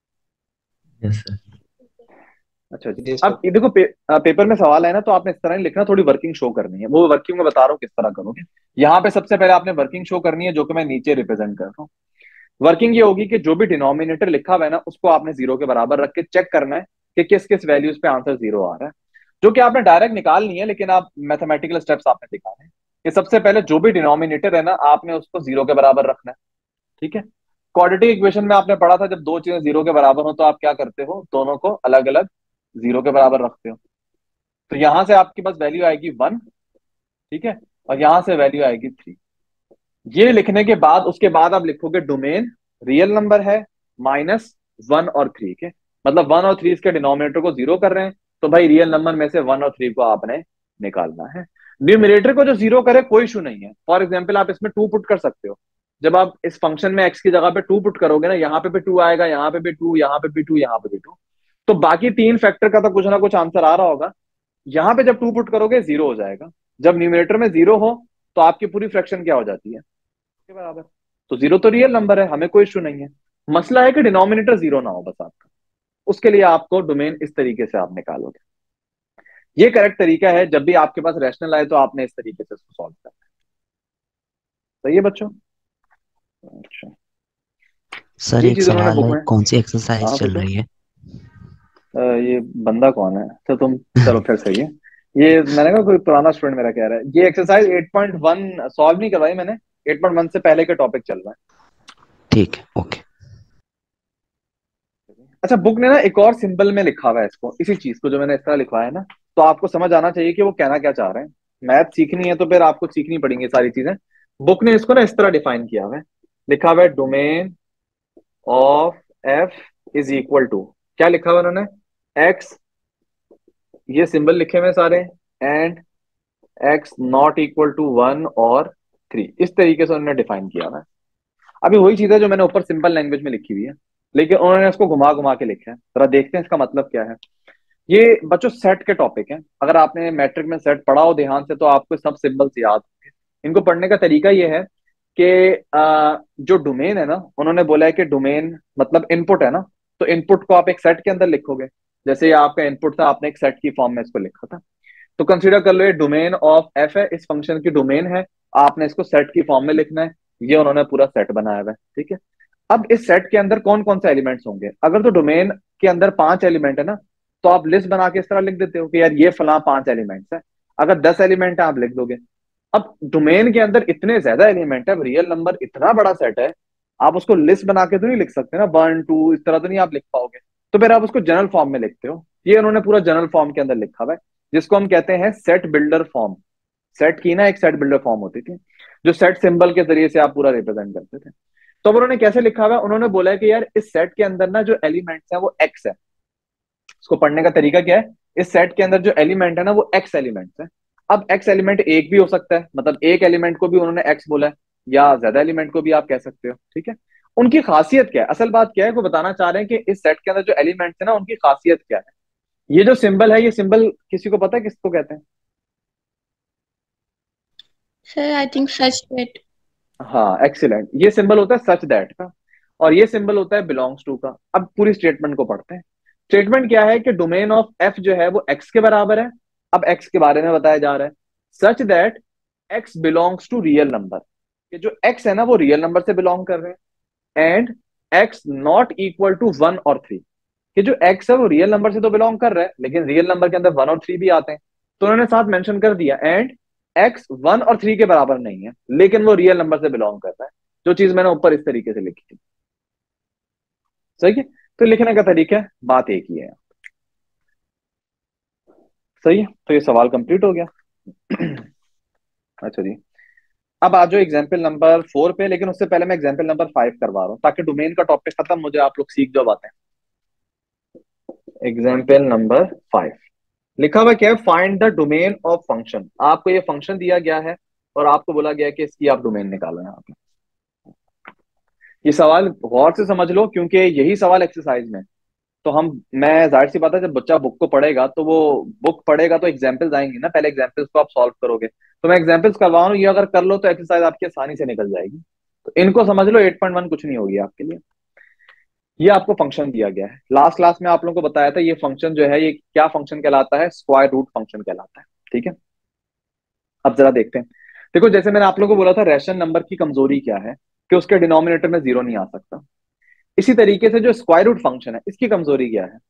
Yes sir. अच्छा जी। जी सर। अब ये देखो पेपर में सवाल है ना, तो आपने इस तरह नहीं लिखना, थोड़ी वर्किंग शो करनी है। वो वर्किंग में बता रहा हूँ किस तरह करोगे। यहाँ पे सबसे पहले आपने वर्किंग शो करनी है, जो कि मैं नीचे रिप्रेजेंट कर रहा हूँ। वर्किंग ये होगी कि जो भी डिनोमिनेटर लिखा हुआ है ना, उसको आपने जीरो के बराबर रख के चेक करना है कि किस किस वैल्यूज पे आंसर जीरो आ रहा है, जो कि आपने डायरेक्ट निकाल नहीं है, लेकिन आप मैथमेटिकल स्टेप्स आपने दिखाने हैं कि सबसे पहले जो भी डिनोमिनेटर है ना, आपने उसको जीरो के बराबर रखना है, ठीक है। क्वाड्रेटिक इक्वेशन में आपने पढ़ा था, जब दो चीजें जीरो के बराबर हो तो आप क्या करते हो? दोनों को अलग अलग जीरो के बराबर रखते हो। तो यहां से आपके पास वैल्यू आएगी वन, ठीक है, और यहां से वैल्यू आएगी थ्री। ये लिखने के बाद उसके बाद आप लिखोगे डोमेन रियल नंबर है माइनस वन और थ्री के, मतलब वन और थ्री इसके डिनोमिनेटर को जीरो कर रहे हैं, तो भाई रियल नंबर में से वन और थ्री को आपने निकालना है। न्यूमिनेटर को जो जीरो करे कोई इशू नहीं है। फॉर एग्जाम्पल आप इसमें टू पुट कर सकते हो। जब आप इस फंक्शन में एक्स की जगह पे टू पुट करोगे ना, यहाँ पे भी टू आएगा, यहाँ पे भी टू, यहाँ पे भी टू, यहाँ पे भी टू, तो बाकी तीन फैक्टर का तो कुछ ना कुछ आंसर आ रहा होगा। यहाँ पे जब टू पुट करोगे जीरो हो जाएगा। जब न्यूमिनेटर में जीरो हो तो आपकी पूरी फ्रैक्शन क्या हो जाती है? के बराबर। तो जीरो तो रियल नंबर है, हमें कोई इशू नहीं है। मसला है कि डिनोमिनेटर जीरो ना हो बस आपका। उसके लिए आपको डोमेन इस तरीके से आप निकालोगे। ये करेक्ट तरीका है, जब भी आपके पास रैशनल आए तो आपने इस तरीके से उसको सॉल्व करना है। सही है बच्चों? अच्छा, सर ये एक चीज उन्होंने सवाल बुक है, में। कौन सी एक्सरसाइज हाँ चल पूछो। रही है? ये बंदा कौन है? तो तुम, चलो फिर सही है। ये मैंने कहा कोई पुराना स्टूडेंट मेरा कह रहा है। ये एक्सरसाइज 8.1 सॉल्व नहीं करवाई मैंने, 8.1 से पहले के टॉपिक चल रहा ठीक है, ओके। है। अच्छा, बुक ने ना एक और सिंबल में लिखा हुआ है इसको, इसी चीज को जो मैंने इस तरह लिखवाया है ना, तो आपको समझ आना चाहिए कि वो कहना क्या चाह रहे हैं। मैथ सीखनी है तो फिर आपको सीखनी पड़ेंगी सारी चीजें। बुक ने इसको ना इस तरह डिफाइन किया हुआ है, लिखा हुआ है domain of f is equal to, क्या लिखा हुआ है उन्होंने? एक्स, ये सिंबल लिखे हुए हैं सारे, and x not equal to one और थ्री। इस तरीके से उन्होंने डिफाइन किया हुआ है। अभी वही चीज है जो मैंने ऊपर सिंपल लैंग्वेज में लिखी हुई है, लेकिन उन्होंने इसको घुमा घुमा के लिखा है। जरा देखते हैं इसका मतलब क्या है। ये बच्चों सेट के टॉपिक है। अगर आपने मैट्रिक में सेट पढ़ा हो ध्यान से तो आपको सब सिंबल्स याद होंगे। इनको पढ़ने का तरीका ये है कि जो डोमेन है ना, उन्होंने बोला है कि डोमेन मतलब इनपुट है ना, तो इनपुट को आप एक सेट के अंदर लिखोगे। जैसे ये आपका इनपुट था, आपने एक सेट की फॉर्म में इसको लिखा था, तो कंसीडर कर लो ये डोमेन ऑफ एफ है, इस फंक्शन की डोमेन है। आपने इसको सेट की फॉर्म में लिखना है। ये उन्होंने पूरा सेट बनाया हुआ है, ठीक है। अब इस सेट के अंदर कौन कौन से एलिमेंट्स होंगे? अगर तो डोमेन के अंदर पांच एलिमेंट है ना, तो आप लिस्ट बना के इस तरह लिख देते हो कि यार ये फला पांच एलिमेंट्स है। अगर 10 एलिमेंट है आप लिख दोगे। अब डोमेन के अंदर इतने ज्यादा एलिमेंट है, रियल नंबर इतना बड़ा सेट है, आप उसको लिस्ट बना के तो नहीं लिख सकते ना, वन टू इस तरह तो नहीं आप लिख पाओगे। तो फिर आप उसको जनरल फॉर्म में लिखते हो। ये उन्होंने पूरा जनरल फॉर्म के अंदर लिखा हुआ है, जिसको हम कहते हैं सेट बिल्डर फॉर्म। सेट की ना एक सेट बिल्डर फॉर्म होती थी, जो सेट सिंबल के जरिए से आप पूरा रिप्रेजेंट करते थे। तो अब उन्होंने कैसे लिखा हुआ है? उन्होंने बोला है कि यार इस सेट के अंदर ना जो एलिमेंट्स है वो एक्स है। इसको पढ़ने का तरीका क्या है? इस सेट के अंदर जो एलिमेंट है ना वो एक्स एलिमेंट्स है। अब एक्स एलिमेंट एक भी हो सकता है, मतलब एक एलिमेंट को भी उन्होंने एक्स बोला है, या ज्यादा एलिमेंट को भी आप कह सकते हो, ठीक है। उनकी खासियत क्या है? असल बात क्या है वो बताना चाह रहे हैं कि इस सेट के अंदर जो एलिमेंट्स है ना उनकी खासियत क्या है। ये जो सिंबल है, ये सिंबल किसी को पता है किसको कहते हैं? Sir, I think such that. हाँ एक्सीलेंट, ये सिंबल होता है सच दैट का। और ये सिंबल होता है बिलोंग्स टू का। अब पूरी स्टेटमेंट को पढ़ते हैं। स्टेटमेंट क्या है कि डोमेन ऑफ एफ जो है वो एक्स के बराबर है। अब एक्स के बारे में बताया जा रहा है, such that x belongs to real number, कि जो एक्स है ना वो रियल नंबर से बिलोंग कर रहे हैं, and x not equal to 1 और 3, कि जो एक्स है वो रियल नंबर से तो बिलोंग कर रहा है लेकिन रियल नंबर के अंदर 1 और 3 भी आते हैं। तो उन्होंने साथ मेंशन कर दिया, एंड एक्स 1 और 3 के बराबर नहीं है लेकिन वो रियल नंबर से बिलोंग कर रहा है, जो चीज मैंने ऊपर इस तरीके से लिखी थी। सही है, तो लिखने का तरीका है, बात एक ही है। सही है, तो ये सवाल कंप्लीट हो गया। अच्छा जी, अब आ जाओ एग्जाम्पल नंबर 4 पे, लेकिन उससे पहले मैं एग्जाम्पल नंबर 5 करवा रहा हूँ ताकि डोमेन का टॉपिक खत्म हो जाए, आप लोग सीख जाओ बातें। एग्जाम्पल नंबर 5 लिखा हुआ क्या है, find the domain of function. आपको ये फंक्शन दिया गया है और आपको बोला गया है कि इसकी आप डोमेन निकालो। यहाँ पे ये सवाल गौर से समझ लो क्योंकि यही सवाल एक्सरसाइज में। तो हम, मैं जाहिर सी बात है जब बच्चा बुक को पढ़ेगा तो वो बुक पढ़ेगा तो एग्जाम्पल्स आएंगे ना, पहले एग्जाम्पल्स को आप सॉल्व करोगे। तो मैं एग्जाम्पल्स करवा रहा हूँ, ये अगर कर लो तो एक्सरसाइज आपकी आसानी से निकल जाएगी। तो इनको समझ लो, 8.1 कुछ नहीं होगी आपके लिए। ये आपको फंक्शन दिया गया है, लास्ट क्लास में आप लोगों को बताया था ये फंक्शन जो है ये क्या फंक्शन कहलाता है, स्क्वायर रूट फंक्शन कहलाता है। ठीक है, अब जरा देखते हैं। देखो जैसे मैंने आप लोगों को बोला था रैशनल नंबर की कमजोरी क्या है, कि उसके डिनोमिनेटर में जीरो नहीं आ सकता। इसी तरीके से जो स्क्वायर रूट फंक्शन है इसकी कमजोरी क्या है?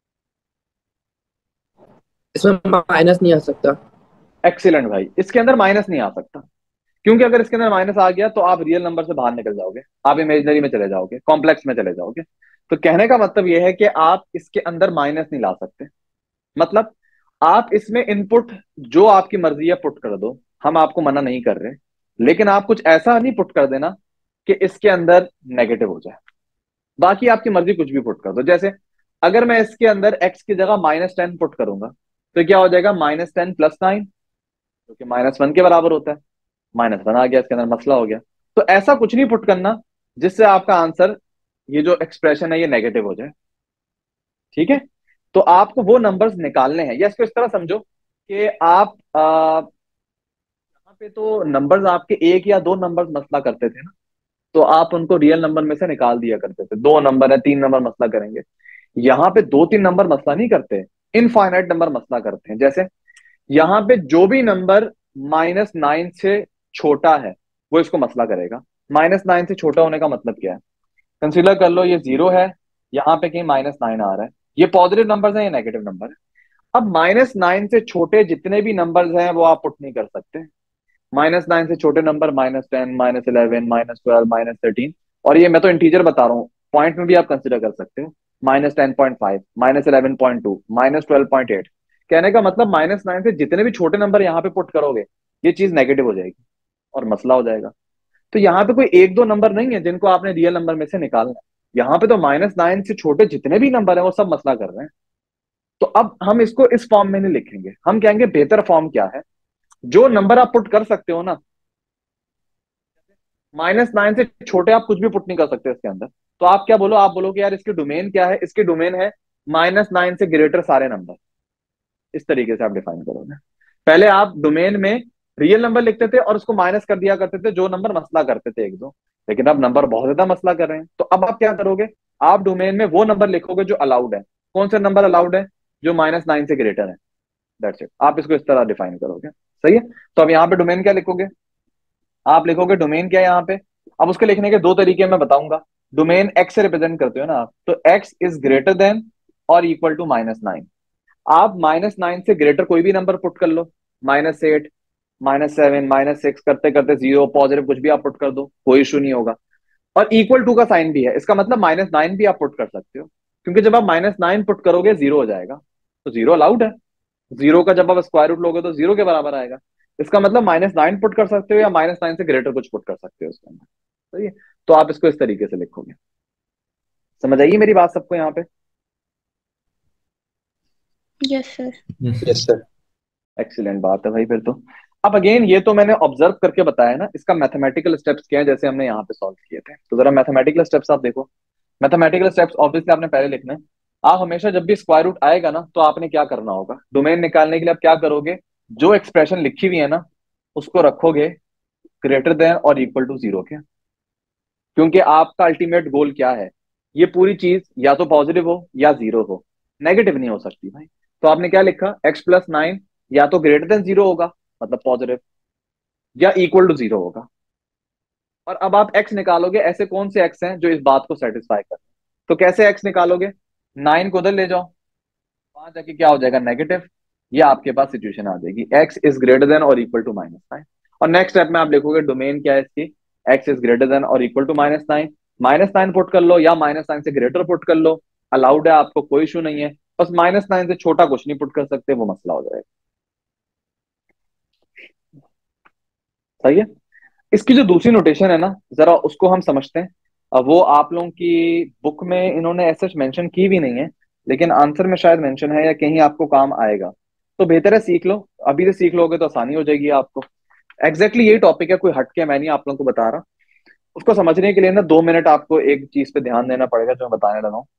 इसमें माइनस नहीं आ सकता। एक्सीलेंट भाई, इसके अंदर माइनस नहीं आ सकता, क्योंकि अगर इसके अंदर माइनस आ गया तो आप रियल नंबर से बाहर निकल जाओगे, आप इमेजिनरी में चले जाओगे, कॉम्प्लेक्स में चले जाओगे। तो कहने का मतलब यह है कि आप इसके अंदर माइनस नहीं ला सकते। मतलब आप इसमें इनपुट जो आपकी मर्जी है पुट कर दो, हम आपको मना नहीं कर रहे, लेकिन आप कुछ ऐसा नहीं पुट कर देना कि इसके अंदर नेगेटिव हो जाए। बाकी आपकी मर्जी कुछ भी पुट कर दो। जैसे अगर मैं इसके अंदर एक्स की जगह -10 पुट करूंगा तो क्या हो जाएगा, -10 + 9, जो कि -1 के बराबर होता है। -1 आ गया, इसके अंदर मसला हो गया। तो ऐसा कुछ नहीं पुट करना जिससे आपका आंसर, ये जो एक्सप्रेशन है ये नेगेटिव हो जाए। ठीक है, तो आपको वो नंबर्स निकालने हैं, या इसको इस तरह समझो कि आप यहाँ पे तो नंबर्स आपके एक या दो नंबर्स मसला करते थे ना, तो आप उनको रियल नंबर में से निकाल दिया करते थे। 2 नंबर है, 3 नंबर मसला करेंगे। यहाँ पे 2-3 नंबर मसला नहीं करते, इनफाइनाइट नंबर मसला करते हैं। जैसे यहाँ पे जो भी नंबर -9 से छोटा है वो इसको मसला करेगा। -9 से छोटा होने का मतलब क्या है, कंसीडर कर लो ये 0 है, यहाँ पे कहीं -9 आ रहा है, ये पॉजिटिव नंबर है, ये नेगेटिव नंबर है। अब -9 से छोटे जितने भी नंबर्स हैं वो आप पुट नहीं कर सकते। -9 से छोटे नंबर -10, -11, -12, -13, और ये मैं तो इंटीजर बता रहा हूँ, पॉइंट में भी आप कंसिडर कर सकते हो। -10.5, -11.2, -12.8। कहने का मतलब -9 से जितने भी छोटे नंबर यहाँ पे पुट करोगे ये चीज नेगेटिव हो जाएगी और मसला हो जाएगा। तो यहाँ पे कोई एक दो नंबर नहीं है जिनको आपने रियल नंबर में से निकालना है, यहाँ पे तो -9 से छोटे जितने भी नंबर है वो सब मसला कर रहे हैं। तो अब हम इसको इस फॉर्म में नहीं लिखेंगे, हम कहेंगे बेहतर फॉर्म क्या है, जो नंबर आप पुट कर सकते हो ना, -9 से छोटे आप कुछ भी पुट नहीं कर सकते इसके अंदर। तो आप क्या बोलो, आप बोलो कि यार इसकी डोमेन क्या है, इसकी डोमेन है -9 से ग्रेटर सारे नंबर। इस तरीके से आप डिफाइन करोगे। पहले आप डोमेन में रियल नंबर लिखते थे और उसको माइनस कर दिया करते थे जो नंबर मसला करते थे एक दो, लेकिन अब नंबर बहुत ज्यादा मसला कर रहे हैं, तो अब आप क्या करोगे, आप डोमेन में वो नंबर लिखोगे जो अलाउड है। कौन से नंबर अलाउड है, जो -9 से ग्रेटर है। दैट्स इट, आप इसको इस तरह डिफाइन करोगे। सही है, तो अब यहाँ पे डोमेन क्या लिखोगे, आप लिखोगे डोमेन क्या है यहाँ पे। अब उसके लिखने के दो तरीके मैं बताऊंगा। डोमेन एक्स से रिप्रेजेंट करते हो ना आप, तो एक्स इज ग्रेटर देन और इक्वल टू -9। आप -9 से ग्रेटर कोई भी नंबर पुट कर लो, -8, -7, -6 करते करते 0 पॉजिटिव कुछ भी आप पुट कर दो, कोई इशू नहीं होगा। और इक्वल टू का साइन भी है, इसका मतलब -9 भी आप पुट कर सकते हो, क्योंकि जब आप -9 पुट करोगे 0 हो जाएगा, तो 0 अलाउड है। 0 का जब आप स्क्वायर रूट लोगे तो 0 के बराबर आएगा। इसका मतलब -9 पुट कर सकते हो या -9 से ग्रेटर कुछ पुट कर सकते हो उसके अंदर। सही है, तो आप इसको इस तरीके से लिखोगे। समझ आइए मेरी बात सबको यहाँ पे? Yes sir. Yes sir. Excellent बात है भाई फिर तो। अब अगेन ये तो मैंने ऑब्जर्व करके बताया ना, इसका मैथमेटिकल स्टेप्स क्या है जैसे हमने यहाँ पे सॉल्व किए थे, तो जरा मैथमेटिकल स्टेप्स आप देखो। मैथमेटिकल स्टेप्स ऑब्वियसली आपने पहले लिखना है। आप हमेशा जब भी स्क्वायर रूट आएगा ना तो आपने क्या करना होगा, डोमेन निकालने के लिए आप क्या करोगे, जो एक्सप्रेशन लिखी हुई है ना उसको रखोगे ग्रेटर देन और इक्वल टू 0 के। क्योंकि आपका अल्टीमेट गोल क्या है, ये पूरी चीज या तो पॉजिटिव हो या जीरो हो, नेगेटिव नहीं हो सकती भाई। तो आपने क्या लिखा, x+9 या तो ग्रेटर देन जीरो होगा मतलब पॉजिटिव, या इक्वल टू जीरो होगा। और अब आप x निकालोगे, ऐसे कौन से x हैं जो इस बात को सेटिस्फाई कर, तो कैसे x निकालोगे, 9 को उधर ले जाओ, वहां जाके क्या हो जाएगा, नेगेटिव। ये आपके पास सिचुएशन आ जाएगी, x इज ग्रेटर देन और इक्वल टू -9। और नेक्स्ट स्टेप में आप लिखोगे डोमेन क्या है इसकी, x इज ग्रेटर देन और इक्वल टू -9, -9 पुट कर लो या -9 से ग्रेटर पुट कर लो, अलाउड है, आपको कोई इशू नहीं है। बस -9 से छोटा कुछ नहीं पुट कर सकते, वो मसला हो जाएगा। सही है। इसकी जो दूसरी नोटेशन है ना, जरा उसको हम समझते हैं। अब वो आप लोगों की बुक में इन्होंने ऐसे मेंशन की भी नहीं है, लेकिन आंसर में शायद मेंशन है या कहीं आपको काम आएगा, तो बेहतर है सीख लो, अभी से सीख लोगे तो आसानी हो जाएगी आपको। एग्जैक्टली यही टॉपिक है, कोई हटके मैं नहीं आप लोगों को बता रहा। उसको समझने के लिए ना 2 मिनट आपको एक चीज पे ध्यान देना पड़ेगा जो मैं बताने लगा हूँ।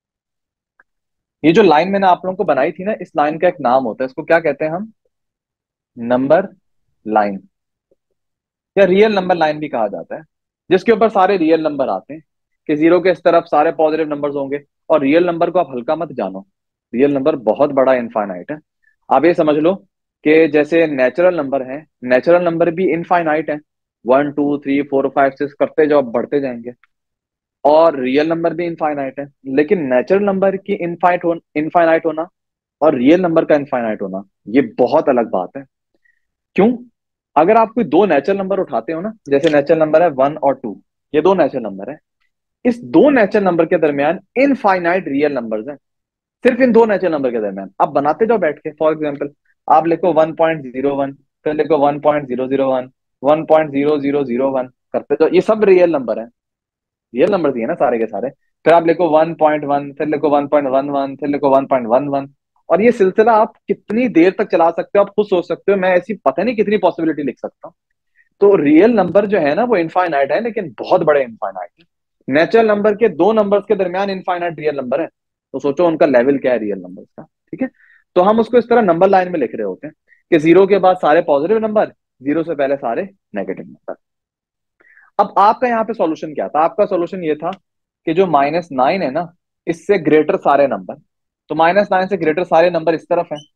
ये जो लाइन मैंने आप लोगों को बनाई थी ना, इस लाइन का एक नाम होता है, इसको क्या कहते हैं हम, नंबर लाइन, या रियल नंबर लाइन भी कहा जाता है, जिसके ऊपर सारे रियल नंबर आते हैं, कि जीरो के इस तरफ सारे पॉजिटिव नंबर्स होंगे। और रियल नंबर को आप हल्का मत जानो, रियल नंबर बहुत बड़ा इनफाइनाइट है। आप ये समझ लो कि जैसे नेचुरल नंबर है, नेचुरल नंबर भी इनफाइनाइट है, 1 2 3 4 5 6 करते जाओ बढ़ते जाएंगे। और रियल नंबर भी इनफाइनाइट है, लेकिन नेचुरल नंबर की इनफाइनाइट होना और रियल नंबर का इनफाइनाइट होना, ये बहुत अलग बात है। क्यों, अगर आप कोई दो नेचुरल नंबर उठाते हो ना, जैसे नेचुरल नंबर है 1 और 2, ये दो नेचुरल नंबर है, इस दो नेचुरल नंबर के दरमियान इनफाइनाइट रियल नंबर्स हैं, सिर्फ इन दो नेचुरल नंबर के दरमियान। आप बनाते जाओ बैठ के, फॉर एग्जाम्पल आप लिखो 1.01, फिर लिखो 1.001, 1.0001 करते जाओ, ये सब रियल नंबर है, रियल नंबर ही है ना सारे के सारे। फिर आप लिखो 1.1, फिर लिखो 1.11, फिर लिखो 1.11, और ये सिलसिला आप कितनी देर तक चला सकते हो, आप खुद सोच सकते हो, मैं ऐसी पता नहीं कितनी पॉसिबिलिटी लिख सकता हूँ। तो रियल नंबर जो है ना वो इनफाइनाइट है, लेकिन बहुत बड़े इनफाइनाइट है। नेचुरल नंबर के दो नंबर्स के दरमियान इनफाइनाइट रियल नंबर है, तो सोचो उनका लेवल क्या है रियल नंबर का। ठीक है, तो हम उसको इस तरह नंबर लाइन में लिख रहे होते हैं कि जीरो के बाद सारे पॉजिटिव नंबर, जीरो से पहले सारे नेगेटिव नंबर। अब आपका यहाँ पे सॉल्यूशन क्या था, आपका सॉल्यूशन ये था कि जो -9 है ना, इससे ग्रेटर सारे नंबर, तो -9 से ग्रेटर सारे नंबर इस तरफ है,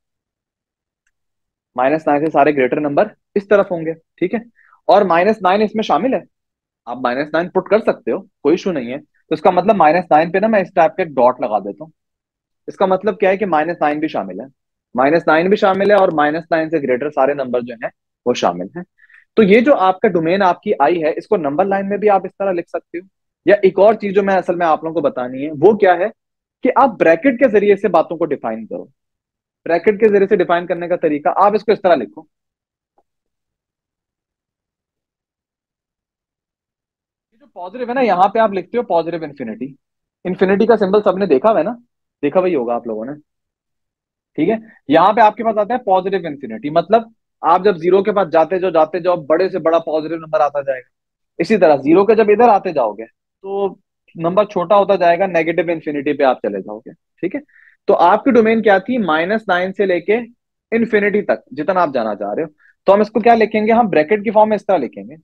-9 से सारे ग्रेटर नंबर इस तरफ होंगे। ठीक है, और -9 इसमें शामिल है, आप -9 पुट कर सकते हो, कोई इशू नहीं है। तो इसका मतलब -9 पे ना मैं इस टाइप का एक डॉट लगा देता हूँ। इसका मतलब क्या है कि -9 भी शामिल है, -9 भी शामिल है, और -9 से ग्रेटर सारे नंबर जो है वो शामिल है। तो ये जो आपका डोमेन आपकी आई है, इसको नंबर लाइन में भी आप इस तरह लिख सकते हो। या एक और चीज जो मैं असल में आप लोगों को बतानी है वो क्या है, कि आप ब्रैकेट के जरिए से बातों को डिफाइन करो। ब्रैकेट के जरिए से डिफाइन करने का तरीका, आप इसको इस तरह लिखो, ये जो पॉजिटिव है ना, यहाँ पे आप लिखते हो पॉजिटिव इन्फिनिटी। इन्फिनिटी का सिंबल सबने देखा हुआ है ना, देखा वही होगा आप लोगों ने। ठीक है, यहाँ पे आपके पास आता है पॉजिटिव इन्फिनिटी, मतलब आप जब जीरो के पास जाते जाओ बड़े से बड़ा पॉजिटिव नंबर आता जाएगा। इसी तरह जीरो के जब इधर आते जाओगे तो नंबर छोटा होता जाएगा, नेगेटिव इन्फिनिटी पे आप चले जाओगे। ठीक है, तो आपकी डोमेन क्या थी, -9 से लेके इन्फिनिटी तक जितना आप जाना चाह रहे हो। तो हम इसको क्या लिखेंगे, हम ब्रैकेट की फॉर्म में इस तरह लिखेंगे,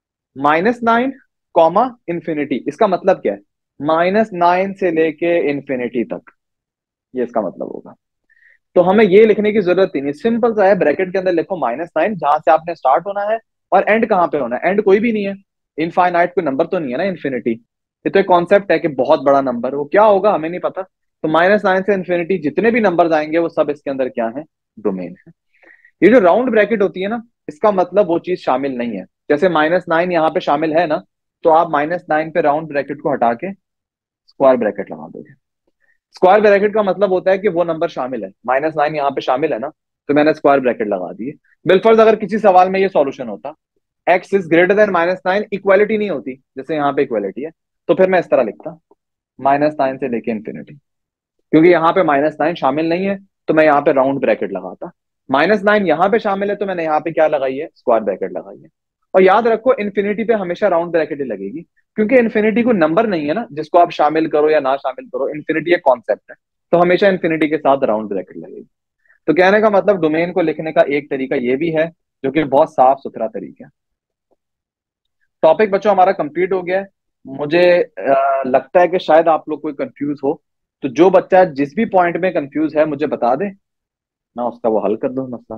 -9 इन्फिनिटी। इसका मतलब क्या है, -9 से लेके इन्फिनिटी तक, ये इसका मतलब होगा। तो हमें ये लिखने की जरूरत ही नहीं, सिंपल सा है, ब्रैकेट के अंदर लिखो -9, जहां से आपने स्टार्ट होना है, और एंड कहाँ पे होना है, एंड कोई भी नहीं है, इनफाइनाइट कोई नंबर तो नहीं है ना इन्फिनिटी। ये तो एक कॉन्सेप्ट है कि बहुत बड़ा नंबर, वो क्या होगा हमें नहीं पता। तो -9 से इन्फिनिटी जितने भी नंबर आएंगे वो सब इसके अंदर क्या है, डोमेन है। ये जो राउंड ब्रैकेट होती है ना, इसका मतलब वो चीज शामिल नहीं है। जैसे -9 यहाँ पे शामिल है ना, तो आप -9 पे राउंड ब्रैकेट को हटा के स्क्वायर ब्रैकेट लगा दोगे। स्क्वायर ब्रैकेट का मतलब होता है कि वो नंबर शामिल है, -9 यहाँ पे शामिल है ना, तो मैंने स्क्वायर ब्रैकेट लगा दी है। बिलफर्ज अगर किसी सवाल में ये सॉल्यूशन होता, x is greater than -9, equality नहीं होती, जैसे यहाँ पे इक्वालिटी है, तो फिर मैं इस तरह लिखता, -9 से लेके इन्फिनिटी। क्योंकि यहाँ पे -9 शामिल नहीं है, तो मैं यहाँ पे राउंड ब्रैकेट लगाता। -9 यहाँ पे शामिल है, तो मैंने यहाँ पे क्या लगाई है, स्क्वायर ब्रैकेट लगाई है। और याद रखो इन्फिनिटी पे हमेशा राउंड ब्रैकेट ही लगेगी, क्योंकि इन्फिनिटी को नंबर नहीं है ना जिसको आप शामिल करो या ना शामिल करो, इन्फिनिटी एक कॉन्सेप्ट है, तो हमेशा इन्फिनिटी के साथ राउंड ब्रैकेट लगेगी। तो कहने का मतलब डोमेन को लिखने का एक तरीका ये भी है, जो कि बहुत साफ सुथरा तरीका है। टॉपिक बच्चों हमारा कंप्लीट हो गया है। मुझे लगता है कि शायद आप लोग कोई कंफ्यूज हो, तो जो बच्चा जिस भी पॉइंट में कंफ्यूज है मुझे बता दे, मैं उसका वो हल कर दूं मसला।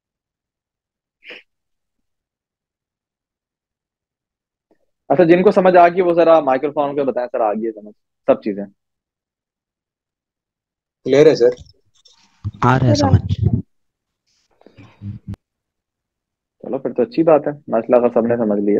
अच्छा, जिनको समझ आ गई वो जरा माइक्रोफोन पे बताएं, सर आ गई है समझ सब चीजें? क्लियर है सर। आ रहा है समझ। चलो फिर तो अच्छी बात है, मसला का सबने समझ लिया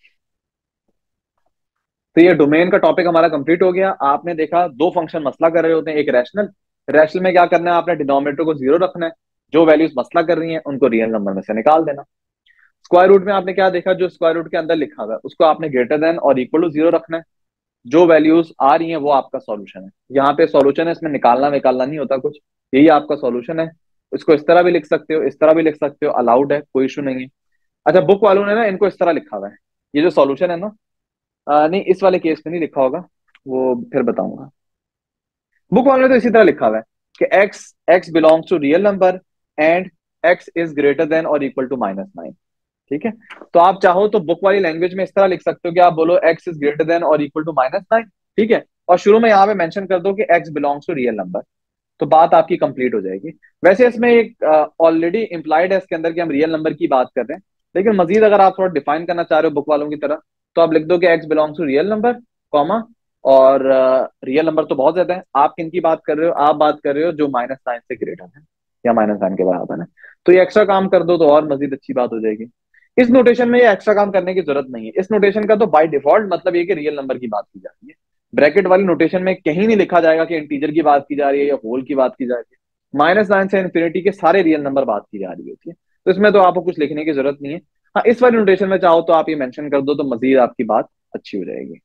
तो ये डोमेन का टॉपिक हमारा कंप्लीट हो गया। आपने देखा दो फंक्शन मसला कर रहे होते हैं, एक रैशनल। रैशनल में क्या करना है, आपने डिनोमिनेटर को जीरो रखना है, जो वैल्यूज मसला कर रही हैं उनको रियल नंबर में से निकाल देना। स्क्वायर रूट में आपने क्या देखा, जो स्क्वायर रूट के अंदर लिखा हुआ है उसको आपने ग्रेटर देन और इक्वल टू जीरो रखना है, जो वैल्यूज आ रही हैं वो आपका सॉल्यूशन है। यहाँ पे सॉल्यूशन है, इसमें निकालना निकालना नहीं होता कुछ, यही आपका सॉल्यूशन है। इसको इस तरह भी लिख सकते हो, इस तरह भी लिख सकते हो, अलाउड है, कोई इशू नहीं है। अच्छा, बुक वालों ने ना इनको इस तरह लिखा हुआ है, ये जो सॉल्यूशन है ना, नहीं इस वाले केस में नहीं लिखा होगा, वो फिर बताऊंगा। बुक वालों ने तो इसी तरह लिखा हुआ है कि x x belongs to real number and x is greater than और इक्वल टू -9। ठीक है, तो आप चाहो तो बुक वाली लैंग्वेज में इस तरह लिख सकते हो कि आप बोलो एक्स इज ग्रेटर देन और इक्वल टू -9। ठीक है, और शुरू में यहाँ पे मेंशन कर दो कि x belongs to real number, तो बात आपकी कंप्लीट हो जाएगी। वैसे इसमें एक ऑलरेडी इंप्लाइड है इसके अंदर कि हम रियल नंबर की बात कर रहे हैं, लेकिन मजीद अगर आप थोड़ा डिफाइन करना चाह रहे हो बुक वालों की तरह, तो आप लिख दो कि x belongs to real number, comma, और रियल नंबर तो बहुत ज्यादा है, आप किन की बात कर रहे हो, आप बात कर रहे हो जो -9 से ग्रेटर है या -9 के बराबर है। तो ये एक्स्ट्रा काम कर दो तो और मजीद अच्छी बात हो जाएगी। इस नोटेशन में ये एक्स्ट्रा काम करने की जरूरत नहीं है, इस नोटेशन का तो बाय डिफॉल्ट मतलब ये कि रियल नंबर की बात की जा रही है। ब्रैकेट वाली नोटेशन में कहीं नहीं लिखा जाएगा कि इंटीजर की बात की जा रही है या होल की बात की जा रही है। -9 से इन्फिनिटी के सारे रियल नंबर बात की जा रही होती है, तो इसमें तो आपको कुछ लिखने की जरूरत नहीं है। हाँ, इस वाली नोटेशन में चाहो तो आप ये मेंशन कर दो तो मजीद आपकी बात अच्छी हो जाएगी।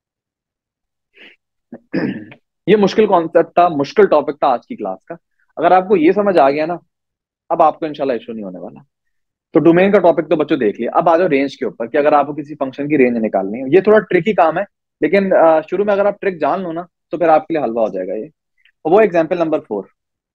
ये मुश्किल कॉन्सेप्ट था, मुश्किल टॉपिक था आज की क्लास का। अगर आपको ये समझ आ गया ना, अब आपको इंशाल्लाह इशू नहीं होने वाला। तो डोमेन का टॉपिक तो बच्चों देख लिया, अब आ जाओ रेंज के ऊपर कि अगर आपको किसी फंक्शन की रेंज निकालनी है, ये थोड़ा ट्रिकी काम है, लेकिन शुरू में अगर आप ट्रिक जान लो ना तो फिर आपके लिए हलवा हो जाएगा ये। और वो एग्जाम्पल नंबर 4,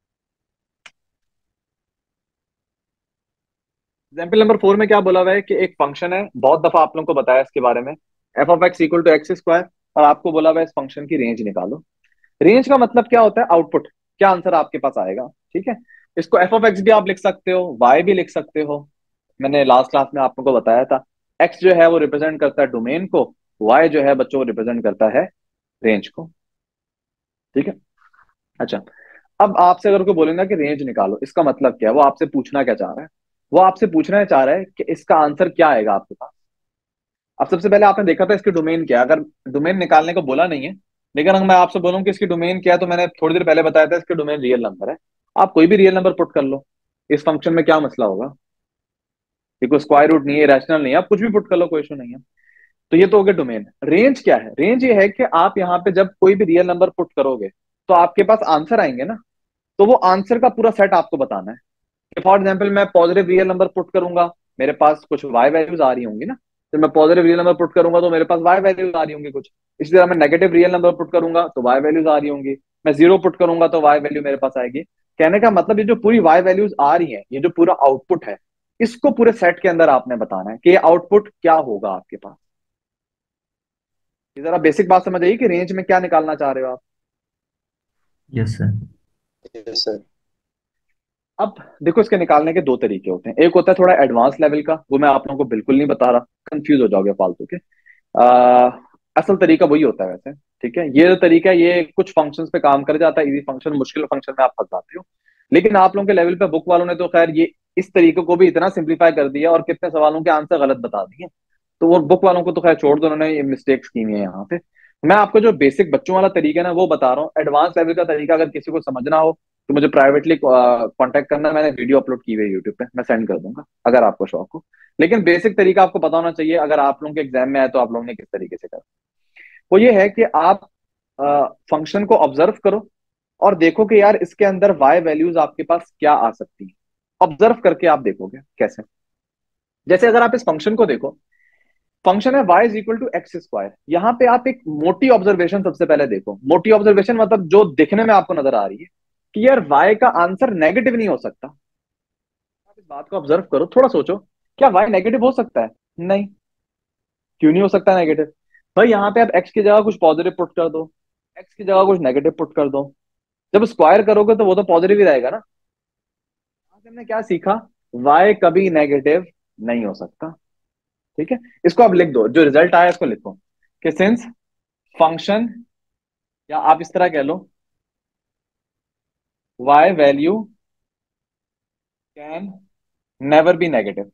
एग्जाम्पल नंबर 4 में क्या बोला हुआ है कि एक फंक्शन है, बहुत दफा आप लोगों को बताया इसके बारे में, f of x equal to x square, और आपको बोला हुआ है इस फंक्शन की रेंज निकालो। रेंज का मतलब क्या होता है, आउटपुट, क्या आंसर आपके पास आएगा। ठीक है, इसको एफ ऑफ एक्स भी आप लिख सकते हो, वाई भी लिख सकते हो। मैंने लास्ट क्लास में आप लोगों को बताया था, एक्स जो है वो रिप्रेजेंट करता है डोमेन को, वाई जो है बच्चों को रिप्रेजेंट करता है रेंज को। ठीक है, अच्छा, अब आपसे अगर कोई बोलेगा कि रेंज निकालो, इसका मतलब क्या है, वो आपसे पूछना क्या चाह रहा है, वो आपसे पूछना चाह रहा है कि इसका आंसर क्या आएगा आपके पास। अब सबसे पहले आपने देखा था इसकी डोमेन क्या है, अगर डोमेन निकालने को बोला नहीं है, लेकिन अगर मैं आपसे बोलूं कि इसकी डोमेन क्या है, तो मैंने थोड़ी देर पहले बताया था इसकी डोमेन रियल नंबर है। आप कोई भी रियल नंबर पुट कर लो, इस फंक्शन में क्या मसला होगा, ये कोई स्क्वायर रूट नहीं है, रैशनल नहीं है, आप कुछ भी पुट कर लो, कोई इशू नहीं है। तो ये तो हो गया डोमेन। रेंज क्या है, रेंज ये है कि आप यहाँ पे जब कोई भी रियल नंबर पुट करोगे तो आपके पास आंसर आएंगे ना, तो वो आंसर का पूरा सेट आपको बताना है। फॉर एग्जाम्पल मैं पॉजिटिव रियल नंबर पुट करूंगा, मेरे पास कुछ वाई वैल्यूज आ रही होंगी ना, तो मैं पॉजिटिव रियल नंबर पुट करूंगा तो मेरे पास वाई वैल्यूज आ रही होंगी कुछ। इसी तरह मैं नेगेटिव रियल नंबर पुट करूंगा तो वाई वैल्यूज आ रही होंगी, मैं जीरो पुट करूंगा तो वाई वैल्यू मेरे पास आएगी। कहने का मतलब ये जो पूरी वाई वैल्यूज आ रही है, ये जो पूरा आउटपुट है, इसको पूरे सेट के अंदर आपने बताना है कि ये आउटपुट क्या होगा आपके पास। ये जरा बेसिक बात समझ आइए कि रेंज में क्या निकालना चाह रहे हो आप। Yes sir. Yes sir. अब देखो, इसके निकालने के दो तरीके होते हैं, एक होता है थोड़ा एडवांस लेवल का, वो मैं आप लोगों को बिल्कुल नहीं बता रहा, कंफ्यूज हो जाओगे फालतू के। आ, असल तरीका वही होता है वैसे। ठीक है, ये जो तरीका है ये कुछ फंक्शंस पे काम कर जाता है, इजी फंक्शन, मुश्किल फंक्शन में आप फंस जाते हो। लेकिन आप लोगों के लेवल पे बुक वालों ने तो खैर ये इस तरीके को भी इतना सिंप्लीफाई कर दिया और कितने सवालों के आंसर गलत बता दिए, तो वो बुक वालों को तो खैर छोड़ दो, उन्होंने ये मिस्टेक्स की हुई है यहाँ पे। मैं आपको जो बेसिक बच्चों वाला तरीका है ना वो बता रहा हूँ, एडवांस लेवल का तरीका अगर किसी को समझना हो तो मुझे प्राइवेटली कांटेक्ट करना, मैंने वीडियो अपलोड की हुई है यूट्यूब पे, मैं सेंड कर दूंगा अगर आपको शौक हो। लेकिन बेसिक तरीका आपको पता होना चाहिए, अगर आप लोगों के एग्जाम में आए तो आप लोगों ने किस तरीके से करा। वो ये है कि आप फंक्शन को ऑब्जर्व करो और देखो कि यार इसके अंदर वाई वैल्यूज आपके पास क्या आ सकती है। ऑब्जर्व करके आप देखोगे कैसे, जैसे अगर आप इस फंक्शन को देखो, फंक्शन है y is equal to x square. यहाँ पे आप एक मोटी ऑब्जर्वेशन सबसे पहले देखो, मोटी ऑब्जर्वेशन मतलब जो दिखने में आपको नजर आ रही है कि यार y का आंसर नेगेटिव नहीं हो सकता। आप इस बात को ऑब्जर्व करो, थोड़ा सोचो, क्या y नेगेटिव हो सकता है? नहीं, क्यों नहीं हो सकता नेगेटिव? भाई यहाँ पे आप एक्स की जगह कुछ पॉजिटिव पुट कर दो, एक्स की जगह कुछ नेगेटिव पुट कर दो, जब स्क्वायर करोगे तो वो तो पॉजिटिव ही रहेगा ना। यहाँ से हमने क्या सीखा, वाई कभी नेगेटिव नहीं हो सकता। ठीक है, इसको आप लिख दो, जो रिजल्ट आया इसको लिखो कि सिंस फंक्शन, या आप इस तरह कह लो, y value can never be negative.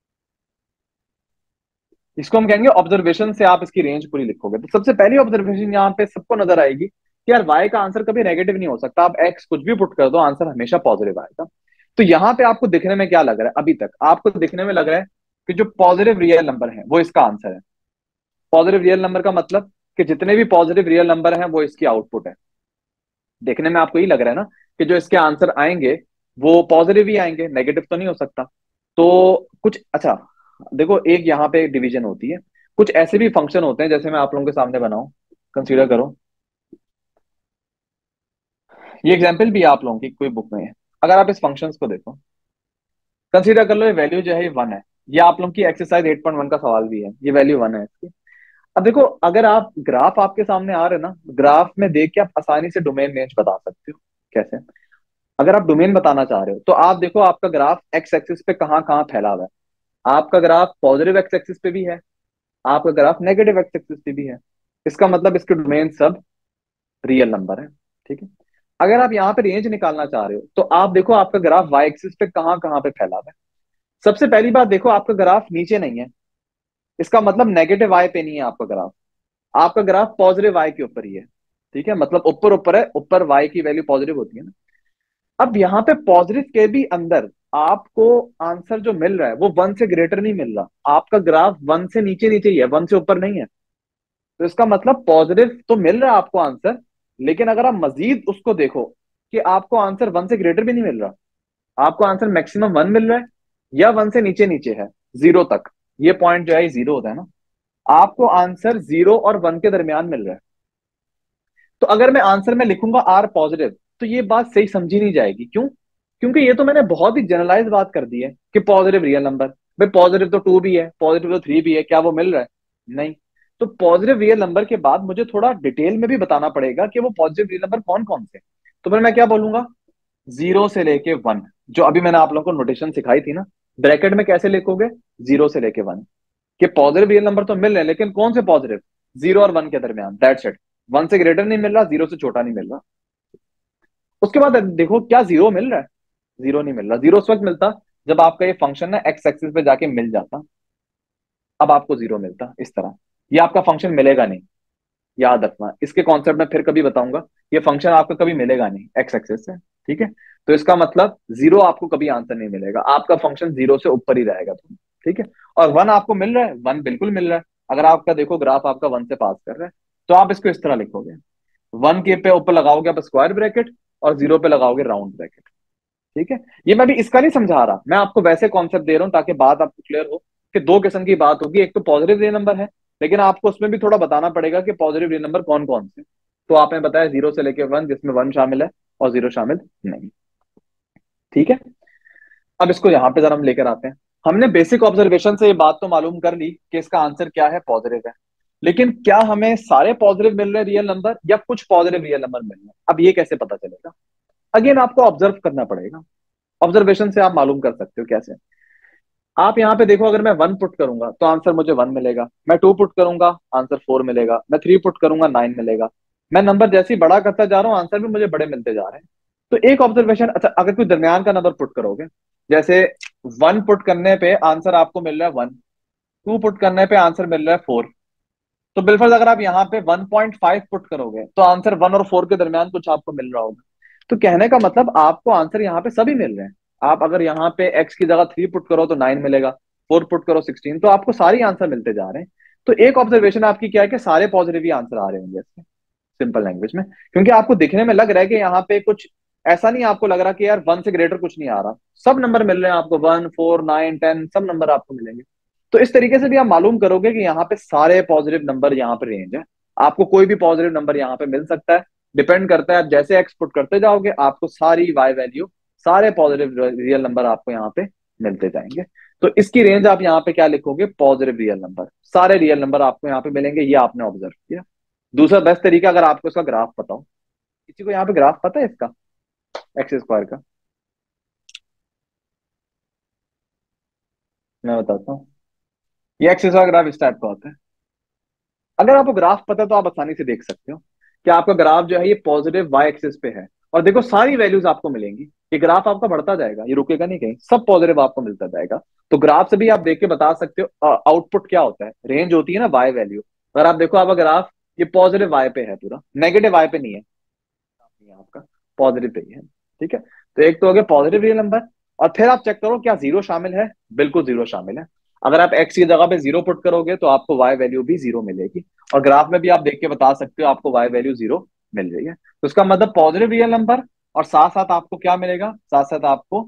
इसको हम कहेंगे ऑब्जर्वेशन से आप इसकी रेंज पूरी लिखोगे। तो सबसे पहली ऑब्जर्वेशन यहाँ पे सबको नजर आएगी कि यार वाई का आंसर कभी नेगेटिव नहीं हो सकता, आप एक्स कुछ भी पुट कर दो आंसर हमेशा पॉजिटिव आएगा। तो यहाँ पे आपको दिखने में क्या लग रहा है, अभी तक आपको दिखने में लग रहा है कि जो पॉजिटिव रियल नंबर है वो इसका आंसर है। पॉजिटिव रियल नंबर का मतलब कि जितने भी पॉजिटिव रियल नंबर हैं वो इसकी आउटपुट है। देखने में आपको यही लग रहा है ना कि जो इसके आंसर आएंगे वो पॉजिटिव ही आएंगे, नेगेटिव तो नहीं हो सकता। तो कुछ अच्छा देखो, एक यहाँ पे डिवीजन होती है, कुछ ऐसे भी फंक्शन होते हैं जैसे मैं आप लोगों के सामने बनाऊं, कंसीडर करो। ये एग्जाम्पल भी आप लोगों की कोई बुक में है। अगर आप इस फंक्शंस को देखो, कंसीडर कर लो ये वैल्यू जो है ये 1 है। ये आप लोगों की एक्सरसाइज 8.1 का सवाल भी है, ये वैल्यू 1 है इसकी। अब देखो, अगर आप ग्राफ आपके सामने आ रहे हैं ना, ग्राफ में देख के आप आसानी से डोमेन रेंज बता सकते हो। कैसे? अगर आप डोमेन बताना चाह रहे हो तो आप देखो आपका ग्राफ एक्स एक्सिस पे कहाँ कहाँ फैला हुआ है। आपका ग्राफ पॉजिटिव एक्स एक्सिस पे भी है, आपका ग्राफ नेगेटिव एक्स एक्सिस पे भी है। इसका मतलब इसके डोमेन सब रियल नंबर है। ठीक है, अगर आप यहाँ पे रेंज निकालना चाह रहे हो तो आप देखो आपका ग्राफ वाई एक्सिस पे कहाँ कहाँ पे फैला हुआ है। सबसे पहली बात देखो, आपका ग्राफ नीचे नहीं है, इसका मतलब नेगेटिव वाई पे नहीं है आपका ग्राफ, आपका ग्राफ पॉजिटिव वाई के ऊपर ही है। ठीक है, मतलब ऊपर ऊपर है, ऊपर वाई की वैल्यू पॉजिटिव होती है ना। अब यहाँ पे पॉजिटिव के भी अंदर आपको आंसर जो मिल रहा है वो 1 से ग्रेटर नहीं मिल रहा, आपका ग्राफ 1 से नीचे नीचे ही है, 1 से ऊपर नहीं है। तो इसका मतलब पॉजिटिव तो मिल रहा है आपको आंसर, लेकिन अगर आप मजीद उसको देखो कि आपको आंसर 1 से ग्रेटर भी नहीं मिल रहा, आपको आंसर मैक्सिमम 1 मिल रहा है या 1 से नीचे नीचे है, 0 तक। ये पॉइंट जो है 0 होता है ना, आपको आंसर 0 और 1 के दरमियान मिल रहा है। तो अगर मैं आंसर में लिखूंगा आर पॉजिटिव तो ये बात सही समझी नहीं जाएगी। क्यों? क्योंकि ये तो मैंने बहुत ही जनरलाइज बात कर दी है कि पॉजिटिव रियल नंबर। भाई पॉजिटिव तो 2 भी है, पॉजिटिव तो 3 भी है, क्या वो मिल रहा है? नहीं। तो पॉजिटिव रियल नंबर के बाद मुझे थोड़ा डिटेल में भी बताना पड़ेगा कि वो पॉजिटिव रियल नंबर कौन कौन से। तो फिर मैं क्या बोलूंगा, 0 से लेके 1, जो अभी मैंने आप लोगों को नोटेशन सिखाई थी ना, ब्रैकेट में कैसे लिखोगे, 0 से लेके 1, कि पॉजिटिव रियल नंबर तो मिल रहे हैं लेकिन कौन से पॉजिटिव, 0 और 1 के दरमियान, दैट्स इट। 1 से ग्रेटर नहीं मिल रहा, 0 से छोटा नहीं मिल रहा। उसके बाद देखो क्या 0 मिल रहा है, 0 नहीं मिल रहा। 0 उस वक्त मिलता जब आपका ये फंक्शन ना एक्स एक्सिस पे जाके मिल जाता, अब आपको 0 मिलता इस तरह। ये आपका फंक्शन मिलेगा नहीं, याद रखना, इसके कॉन्सेप्ट में फिर कभी बताऊंगा। ये फंक्शन आपका कभी मिलेगा नहीं एक्स एक्सिस से। ठीक है, तो इसका मतलब 0 आपको कभी आंसर नहीं मिलेगा, आपका फंक्शन 0 से ऊपर ही रहेगा। ठीक है, और 1 आपको मिल रहा है, 1 बिल्कुल मिल रहा है। अगर आपका देखो ग्राफ आपका 1 से पास कर रहा है तो आप इसको इस तरह लिखोगे, 1 के पे ऊपर लगाओगे आप स्क्वायर ब्रैकेट और 0 पे लगाओगे राउंड ब्रैकेट। ठीक है, ये मैं भी इसका नहीं समझा रहा, मैं आपको वैसे कॉन्सेप्ट दे रहा हूं ताकि बात आपको क्लियर हो कि दो किस्म की बात होगी, एक तो पॉजिटिव रियल नंबर है, लेकिन आपको उसमें भी थोड़ा बताना पड़ेगा कि पॉजिटिव रियल नंबर कौन कौन से। तो आपने बताया 0 से लेके 1, जिसमें 1 शामिल है और 0 शामिल नहीं। ठीक है, अब इसको यहां पे जरा हम लेकर आते हैं। हमने बेसिक ऑब्जर्वेशन से ये बात तो मालूम कर ली कि इसका आंसर क्या है, पॉजिटिव है। लेकिन क्या हमें सारे पॉजिटिव मिल रहे हैं रियल नंबर, या कुछ पॉजिटिव रियल नंबर मिल रहे हैं? अब ये कैसे पता चलेगा? अगेन आपको ऑब्जर्व करना पड़ेगा, ऑब्जर्वेशन से आप मालूम कर सकते हो कैसे। आप यहाँ पे देखो, अगर मैं 1 पुट करूंगा तो आंसर मुझे 1 मिलेगा, मैं 2 पुट करूंगा आंसर 4 मिलेगा, मैं 3 पुट करूंगा 9 मिलेगा। मैं नंबर जैसे ही बड़ा करता जा रहा हूँ आंसर भी मुझे बड़े मिलते जा रहे हैं। तो एक ऑब्जर्वेशन, अच्छा अगर कोई दरमियान का नंबर पुट करोगे, जैसे 1 पुट करने पे आंसर आपको मिल रहा है 1, 2 पुट करने पे आंसर मिल रहा है 4, तो बिलफर्ज अगर आप यहाँ पे 1.5 पुट करोगे तो आंसर 1 और 4 के दरमियान कुछ आपको मिल रहा होगा। तो कहने का मतलब आपको आंसर यहाँ पे सभी मिल रहे हैं। आप अगर यहाँ पे x की जगह 3 पुट करो तो 9 मिलेगा, 4 पुट करो 16, तो आपको सारी आंसर मिलते जा रहे हैं। तो एक ऑब्जर्वेशन आपकी क्या है कि सारे पॉजिटिव ही आंसर आ रहे होंगे इसमें, सिंपल लैंग्वेज में, क्योंकि आपको दिखने में लग रहा है कि यहाँ पे कुछ ऐसा नहीं आपको लग रहा कि यार 1 से ग्रेटर कुछ नहीं आ रहा, सब नंबर मिल रहे हैं आपको, 1, 4, 9, 10 सब नंबर आपको मिलेंगे। तो इस तरीके से भी आप मालूम करोगे कि यहाँ पे सारे पॉजिटिव नंबर यहाँ पे रेंज है, आपको कोई भी पॉजिटिव नंबर यहाँ पे मिल सकता है। डिपेंड करता है आप जैसे एक्स पुट करते जाओगे आपको सारी वाई वैल्यू, सारे पॉजिटिव रियल नंबर आपको यहाँ पे मिलते जाएंगे। तो इसकी रेंज आप यहाँ पे क्या लिखोगे, पॉजिटिव रियल नंबर। सारे रियल नंबर आपको यहाँ पे मिलेंगे, ये आपने ऑब्जर्व किया। दूसरा बेस्ट तरीका, अगर आपको इसका ग्राफ पता हो, किसी को यहाँ पे ग्राफ पता है इसका, एक्स स्क्वायर का? मैं बताता हूँ, ये एक्स स्क्वायर ग्राफ इस टाइप का होता है। अगर आपको ग्राफ पता है तो आप आसानी से देख सकते हो कि आपका ग्राफ जो है ये पॉजिटिव वाई एक्सिस पे है, और देखो सारी वैल्यूज आपको मिलेंगी। ये ग्राफ आपका बढ़ता जाएगा, ये रुकेगा नहीं कहीं, सब पॉजिटिव आपको मिलता जाएगा। तो ग्राफ से भी आप देख के बता सकते हो आउटपुट क्या होता है, रेंज होती है ना वाई वैल्यू। अगर आप देखो आपका ग्राफ ये पॉजिटिव वाई पे है, पूरा नेगेटिव वाई पे नहीं है, आपका पॉजिटिव पे ही है। ठीक है, तो एक तो हो गया पॉजिटिव रियल नंबर। और फिर आप चेक करो क्या जीरो शामिल है, बिल्कुल जीरो शामिल है। अगर आप एक्स की जगह पे जीरो पुट करोगे तो आपको वाई वैल्यू भी जीरो मिलेगी, और ग्राफ में भी आप देख के बता सकते हो आपको वाई वैल्यू जीरो मिल रही है। तो इसका मतलब पॉजिटिव रियल नंबर, और साथ साथ आपको क्या मिलेगा, साथ साथ आपको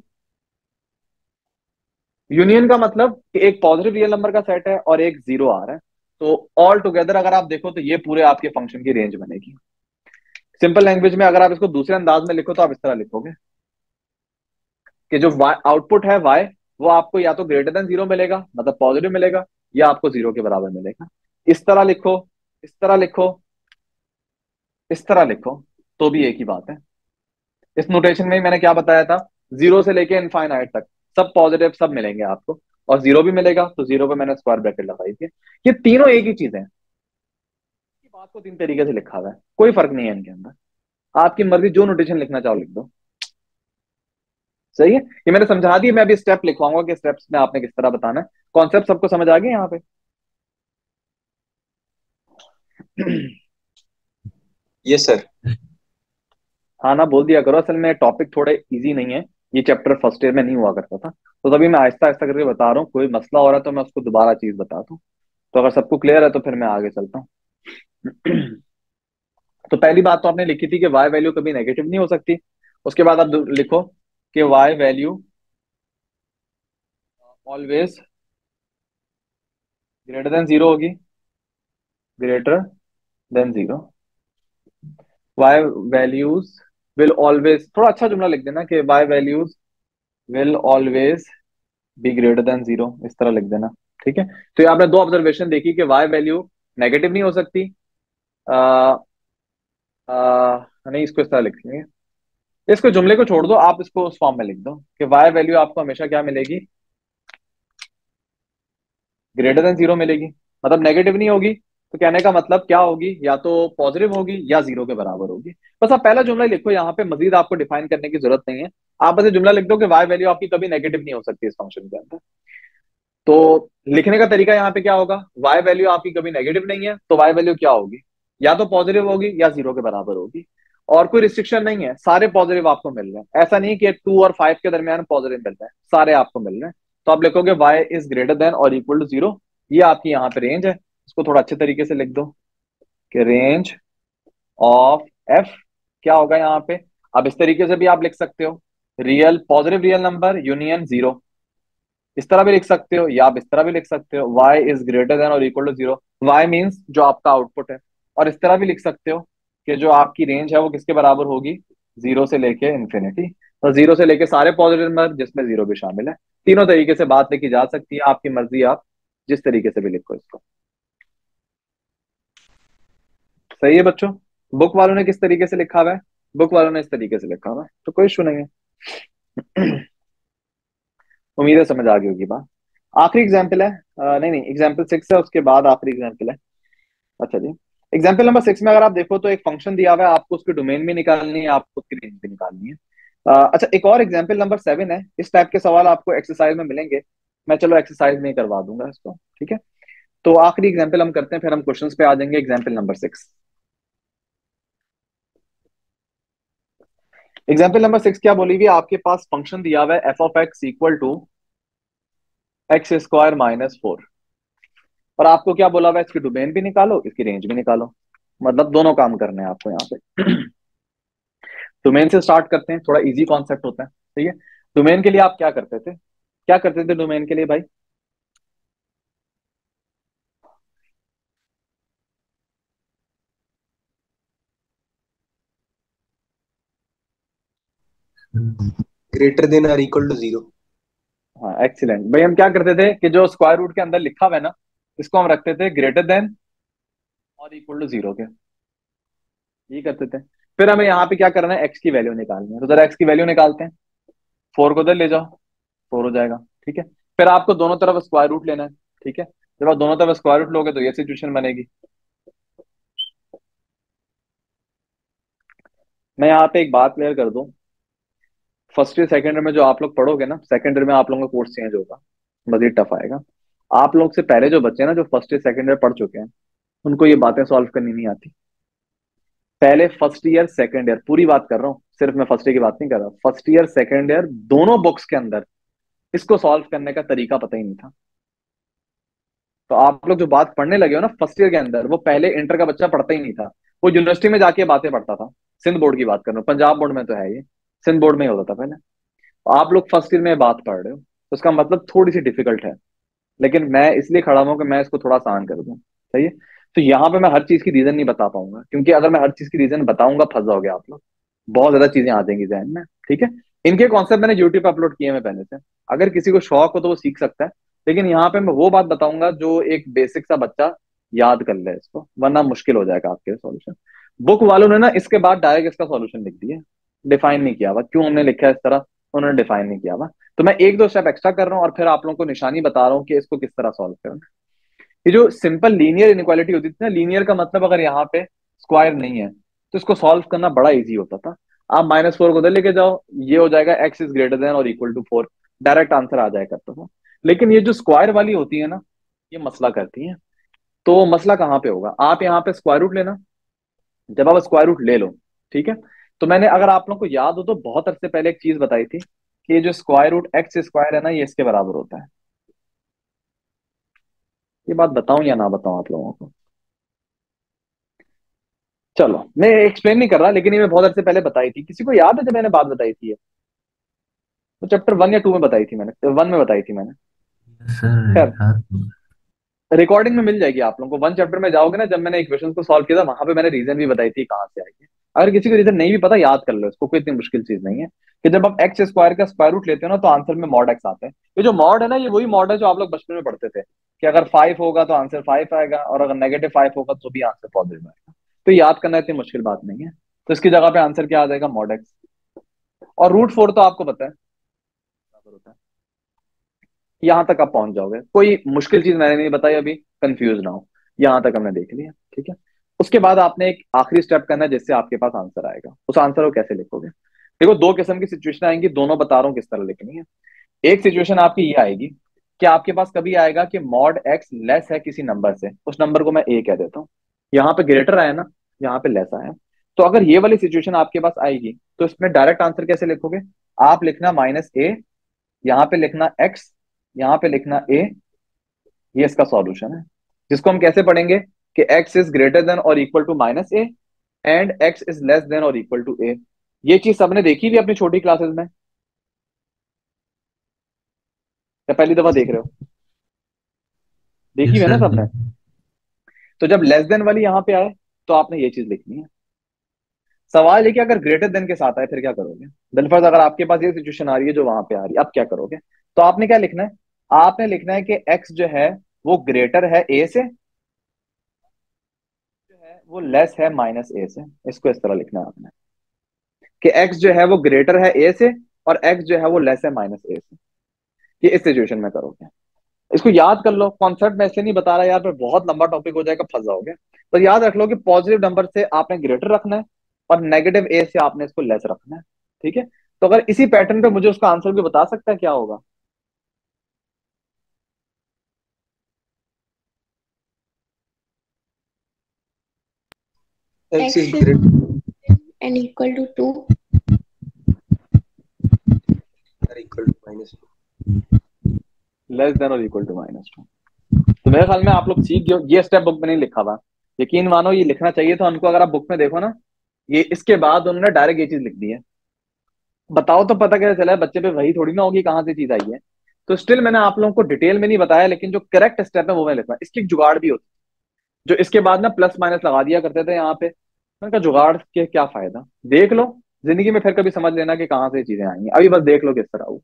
यूनियन का मतलब कि एक पॉजिटिव रियल नंबर का सेट है और एक जीरो आ रहा है। तो ऑल टुगेदर अगर आप देखो तो ये पूरे आपके फंक्शन की रेंज बनेगी। सिंपल लैंग्वेज में अगर आप इसको दूसरे अंदाज में लिखो तो आप इस तरह लिखोगे कि जो आउटपुट है वाई, वो आपको या तो ग्रेटर देन जीरो मिलेगा, मतलब पॉजिटिव मिलेगा, या आपको जीरो के बराबर मिलेगा। इस तरह लिखो, इस तरह लिखो, इस तरह लिखो, तो भी एक ही बात है। इस नोटेशन में ही मैंने क्या बताया था, जीरो से लेके इनफाइनाइट तक सब पॉजिटिव सब मिलेंगे आपको, और जीरो भी मिलेगा, तो जीरो पे मैंने स्क्वायर ब्रैकेट लगाई थी। ये तीनों एक ही चीज है, इसी बात को तीन तरीके से लिखा हुआ है, कोई फर्क नहीं है इनके अंदर। आपकी मर्जी जो नोटेशन लिखना चाहो लिख दो। सही है, ये मैंने समझा दी। मैं अभी स्टेप लिखवाऊंगा कि स्टेप्स में आपने किस तरह बताना है। कॉन्सेप्ट सबको समझ आ गया यहाँ पे? Yes sir. हाँ ना, बोल दिया करो, असल में टॉपिक थोड़े इजी नहीं है, ये चैप्टर फर्स्ट ईयर में नहीं हुआ करता था, तो तभी मैं आहिस्ता आहिस्ता करके बता रहा हूँ। कोई मसला हो रहा है तो मैं उसको दोबारा चीज बताता हूँ। तो अगर सबको क्लियर है तो फिर मैं आगे चलता हूँ। तो पहली बात तो आपने लिखी थी कि वाई वैल्यू कभी नेगेटिव नहीं हो सकती। उसके बाद आप लिखो कि y value always greater than zero होगी, greater than zero. Y values will always, थोड़ा अच्छा जुमला लिख देना कि y values will always be greater than zero, इस तरह लिख देना। ठीक है, तो ये आपने दो ऑब्जर्वेशन देखी कि वाई वैल्यू नेगेटिव नहीं हो सकती। आ, नहीं, इसको इस तरह लिख लेंगे, इसको जुमले को छोड़ दो, आप इसको उस फॉर्म में लिख दो कि वाई वैल्यू आपको हमेशा क्या मिलेगी, ग्रेटर देन जीरो मिलेगी, मतलब नेगेटिव नहीं होगी। तो कहने का मतलब क्या होगी, या तो पॉजिटिव होगी या जीरो के बराबर होगी। बस आप पहला जुमला ही लिखो, यहाँ पे मजीद आपको डिफाइन करने की जरूरत नहीं है। आप बस ये जुमला लिख दो कि वाई वैल्यू आपकी कभी नेगेटिव नहीं हो सकती इस फंक्शन के अंदर। तो लिखने का तरीका यहाँ पे क्या होगा, वाई वैल्यू आपकी कभी नेगेटिव नहीं है तो वाई वैल्यू क्या होगी, या तो पॉजिटिव होगी या जीरो के बराबर होगी। और कोई रिस्ट्रिक्शन नहीं है, सारे पॉजिटिव आपको मिल रहे हैं, ऐसा नहीं कि 2 और 5 के दरमियान पॉजिटिव मिल रहे हैं, सारे आपको मिल रहे हैं। तो आप लिखोगे वाई इज ग्रेटर देन और इक्वल टू जीरो, ये आपकी यहाँ पे रेंज है। इसको थोड़ा अच्छे तरीके से लिख दो कि रेंज ऑफ एफ क्या होगा यहाँ पे। अब इस तरीके से भी आप लिख सकते हो, real positive real number union zero, इस तरह भी लिख सकते हो, या आप इस तरह भी लिख सकते हो y इज ग्रेटर देन और equal to zero, y means जो आपका आउटपुट है। और इस तरह भी लिख सकते हो कि जो आपकी रेंज है वो किसके बराबर होगी, जीरो से लेके इन्फिनिटी, और जीरो से लेके सारे पॉजिटिव नंबर जिसमें जीरो भी शामिल है। तीनों तरीके से बात लिखी जा सकती है, आपकी मर्जी, आप जिस तरीके से भी लिखो इसको। सही है बच्चों? बुक वालों ने किस तरीके से लिखा हुआ है, बुक वालों ने इस तरीके से लिखा हुआ है, तो कोई इशू नहीं है। उम्मीद है समझ आ गई होगी बात। आखिरी एग्जाम्पल है, नहीं नहीं, एग्जाम्पल 6 है, उसके बाद आखिरी एग्जाम्पल है। अच्छा जी, एग्जाम्पल नंबर 6 में अगर आप देखो तो एक फंक्शन दिया हुआ है, आपको उसकी डोमेन भी निकालनी है, आपको उसकी रेंज भी निकालनी है। अच्छा, एक और एग्जाम्पल नंबर 7 है, इस टाइप के सवाल आपको एक्सरसाइज में मिलेंगे। मैं चलो एक्सरसाइज में ही करवा दूंगा इसको, ठीक है। तो आखिरी एग्जाम्पल हम करते हैं, फिर हम क्वेश्चंस पे आ जाएंगे। एग्जाम्पल नंबर 6, एग्जाम्पल नंबर 6 क्या बोली हुई है, आपके पास फंक्शन दिया हुआ है f of x equal to x square minus 4, और आपको क्या बोला हुआ है, इसकी डोमेन भी निकालो, इसकी रेंज भी निकालो, मतलब दोनों काम करने हैं आपको यहाँ पे। डोमेन से स्टार्ट करते हैं, थोड़ा इजी कॉन्सेप्ट होता है, ठीक है। डोमेन के लिए आप क्या करते थे, क्या करते थे डोमेन के लिए भाई? ग्रेटर देन और इक्वल टू जीरो। हाँ, एक्सीलेंट भाई। हम क्या करते थे कि जो स्क्वायर रूट के अंदर लिखा हुआ है ना, इसको हम रखते थे ग्रेटर देन और इक्वल टू जीरो के, ये करते थे। फिर हमें यहाँ पे क्या करना है, एक्स की वैल्यू निकालनी है। तो जरा एक्स की वैल्यू निकालते हैं। 4 को उधर ले जाओ, 4 हो जाएगा। ठीक है, फिर आपको दोनों तरफ स्क्वायर रूट लेना है। ठीक है, जब आप दोनों तरफ स्क्वायर रूट लोगे तो ये सिचुएशन बनेगी। मैं यहाँ पे एक बात क्लियर कर दूं, फर्स्ट ईयर सेकेंड ईयर में जो आप लोग पढ़ोगे ना, सेकेंड ईयर में आप लोगों का कोर्स चेंज होगा, मजीद टफ आएगा। आप लोग से पहले जो बच्चे हैं ना, जो फर्स्ट ईयर सेकेंड ईयर पढ़ चुके हैं, उनको ये बातें सॉल्व करनी नहीं आती। पहले फर्स्ट ईयर सेकेंड ईयर पूरी बात कर रहा हूँ, सिर्फ मैं फर्स्ट ईयर की बात नहीं कर रहा, फर्स्ट ईयर सेकेंड ईयर दोनों बुक्स के अंदर इसको सॉल्व करने का तरीका पता ही नहीं था। तो आप लोग जो बात पढ़ने लगे हो ना फर्स्ट ईयर के अंदर, वो पहले इंटर का बच्चा पढ़ता ही नहीं था, वो यूनिवर्सिटी में जाके बातें पढ़ता था। सिंध बोर्ड की बात कर रहा हूँ, पंजाब बोर्ड में तो है ये, सिंध बोर्ड में ही होता था पहले। तो आप लोग फर्स्ट ईयर में बात पढ़ रहे हो, तो उसका मतलब थोड़ी सी डिफिकल्ट है, लेकिन मैं इसलिए खड़ा हूं कि मैं इसको थोड़ा आसान कर दूं। सही है। तो यहाँ पे मैं हर चीज की रीजन नहीं बता पाऊंगा, क्योंकि अगर मैं हर चीज की रीजन बताऊंगा फंस जाओगे आप लोग, बहुत ज्यादा चीजें आ जाएंगी जहन में। ठीक है, इनके कॉन्सेप्ट मैंने यूट्यूब पे अपलोड किए हैं पहले से, अगर किसी को शौक हो तो वो सीख सकता है। लेकिन यहाँ पे मैं वो बात बताऊंगा जो एक बेसिक सा बच्चा याद कर ले इसको, वरना मुश्किल हो जाएगा आपके सॉल्यूशन। बुक वालों ने ना इसके बाद डायरेक्ट इसका सॉल्यूशन लिख दिया, डिफाइन नहीं किया हुआ क्यों हमने लिखा है इस तरह, उन्होंने डिफाइन नहीं किया हुआ। तो मैं एक दो स्टेप एक्स्ट्रा कर रहा हूँ और फिर आप लोगों को निशानी बता रहा हूँ कि इसको किस तरह सॉल्व करना है। ये जो सिंपल लीनियर इनइक्वालिटी होती थी ना, लीनियर का मतलब अगर यहाँ पे स्क्वायर नहीं है तो इसको सॉल्व करना बड़ा इजी होता था। आप -4 को उधर लेके जाओ, ये हो जाएगा एक्स इज ग्रेटर देन और इक्वल टू 4, डायरेक्ट आंसर आ जाया करता था। लेकिन ये जो स्क्वायर वाली होती है ना, ये मसला करती है। तो मसला कहाँ पे होगा, आप यहाँ पे स्क्वायर रूट लेना। जब आप स्क्वायर रूट ले लो, ठीक है, तो मैंने, अगर आप लोगों को याद हो तो बहुत अरसे पहले एक चीज बताई थी कि ये जो स्क्वायर रूट एक्स स्क्वायर है ना, ये इसके बराबर होता है। ये बात बताऊं या ना बताऊं आप लोगों को? चलो मैं एक्सप्लेन नहीं कर रहा, लेकिन ये मैं बहुत अरसे पहले बताई थी। किसी को याद है जब मैंने बात बताई थी ये? तो चैप्टर 1 या 2 में बताई थी मैंने, 1 में बताई थी मैंने। सर खैर, याद रिकॉर्डिंग में मिल जाएगी आप लोगों को। 1 चैप्टर में जाओगे ना, जब मैंने इक्वेशन को सॉल्व किया था, वहां पे मैंने रीजन भी बताई थी कहाँ से आई है। अगर किसी को रीजन नहीं भी पता, याद कर लो इसको, कोई इतनी मुश्किल चीज नहीं है। कि जब आप एक्स स्क्वायर का स्क्वायर रूट लेते हो ना, तो आंसर में मॉड एक्स आता है। ये जो मॉड है ना, ये वही मॉड है जो आप लोग बचपन में पढ़ते थे कि अगर 5 होगा तो आंसर 5 आएगा, और अगर -5 होगा तो भी आंसर पॉजिटिव आएगा। तो याद करना इतनी मुश्किल बात नहीं है। तो इसकी जगह पे आंसर क्या आ जाएगा, मॉड एक्स। और √4 तो आपको पता है बराबर होता है। यहां तक आप पहुंच जाओगे, कोई मुश्किल चीज मैंने नहीं बताई अभी, कंफ्यूज ना हो। यहां तक हमने देख लिया, ठीक है। उसके बाद आपने एक आखिरी स्टेप करना है जिससे आपके पास आंसर आएगा। उस आंसर को कैसे लिखोगे? देखो, दो किस्म की सिचुएशन आएंगी, दोनों बता रहा हूं किस तरह लिखनी है। एक सिचुएशन आपकी ये आएगी कि आपके पास कभी आएगा कि मॉड एक्स लेस है किसी नंबर से, उस नंबर को मैं ए कह देता हूँ। यहाँ पे ग्रेटर आया ना, यहाँ पे लेस आया। तो अगर ये वाली सिचुएशन आपके पास आएगी, तो इसमें डायरेक्ट आंसर कैसे लिखोगे? आप लिखना -a, यहाँ पे लिखना एक्स, यहाँ पे लिखना ए, ये इसका सॉल्यूशन है। जिसको हम कैसे पढ़ेंगे कि एक्स इज ग्रेटर देन और equal to -a and x is less than और इक्वल टू ए। ये चीज सबने देखी भी अपनी छोटी क्लासेस में, या पहली दफा देख रहे हो? देखी हुई है ना सर सबने? तो जब लेस देन वाली यहाँ पे आए, तो आपने ये चीज लिखनी है। सवाल है कि अगर ग्रेटर देन के साथ आए फिर क्या करोगे? बिलफर्ज अगर आपके पास ये सिचुएशन आ रही है जो वहां पे आ रही है, अब क्या करोगे? तो आपने क्या लिखना है? आपने लिखना है कि एक्स जो है वो ग्रेटर है ए से, जो है वो लेस है -a से। इसको इस तरह लिखना है आपने कि एक्स जो है वो ग्रेटर है ए से और एक्स जो है वो लेस है -a से। ये इस सिचुएशन में करोगे। इसको याद कर लो, कॉन्सेप्ट मैं इसलिए नहीं बता रहा यार, पर बहुत लंबा टॉपिक हो जाएगा, फंस जाओगे। तो याद रख लो कि पॉजिटिव नंबर से आपने ग्रेटर रखना है और -a से आपने इसको लेस रखना है। ठीक है, तो अगर इसी पैटर्न पे मुझे उसका आंसर भी बता सकता है क्या होगा? X is X is greater and equal to 2. or equal to -2. Less than और इक्वल टू -2। तो मेरे ख्याल में आप लोग सीख गए हो। ये स्टेप बुक में नहीं लिखा हुआ, यकीन मानो ये लिखना चाहिए था उनको। अगर आप बुक में देखो ना, ये इसके बाद उन्होंने डायरेक्ट ये चीज लिख दी है। बताओ तो पता कैसे चला है? बच्चे पे वही थोड़ी ना होगी कहाँ से चीज आई है। तो स्टिल मैंने आप लोगों को डिटेल में नहीं बताया, लेकिन जो करेक्ट स्टेप है वो मैं लिखा। इसकी एक जुगाड़ भी होती है, जो इसके बाद ना प्लस माइनस लगा दिया करते थे यहाँ पे। मैंने कहा जुगाड़ के क्या फायदा, देख लो जिंदगी में, फिर कभी समझ लेना कि कहाँ से चीजें आई हैं। अभी बस देख लो किस तरह हो।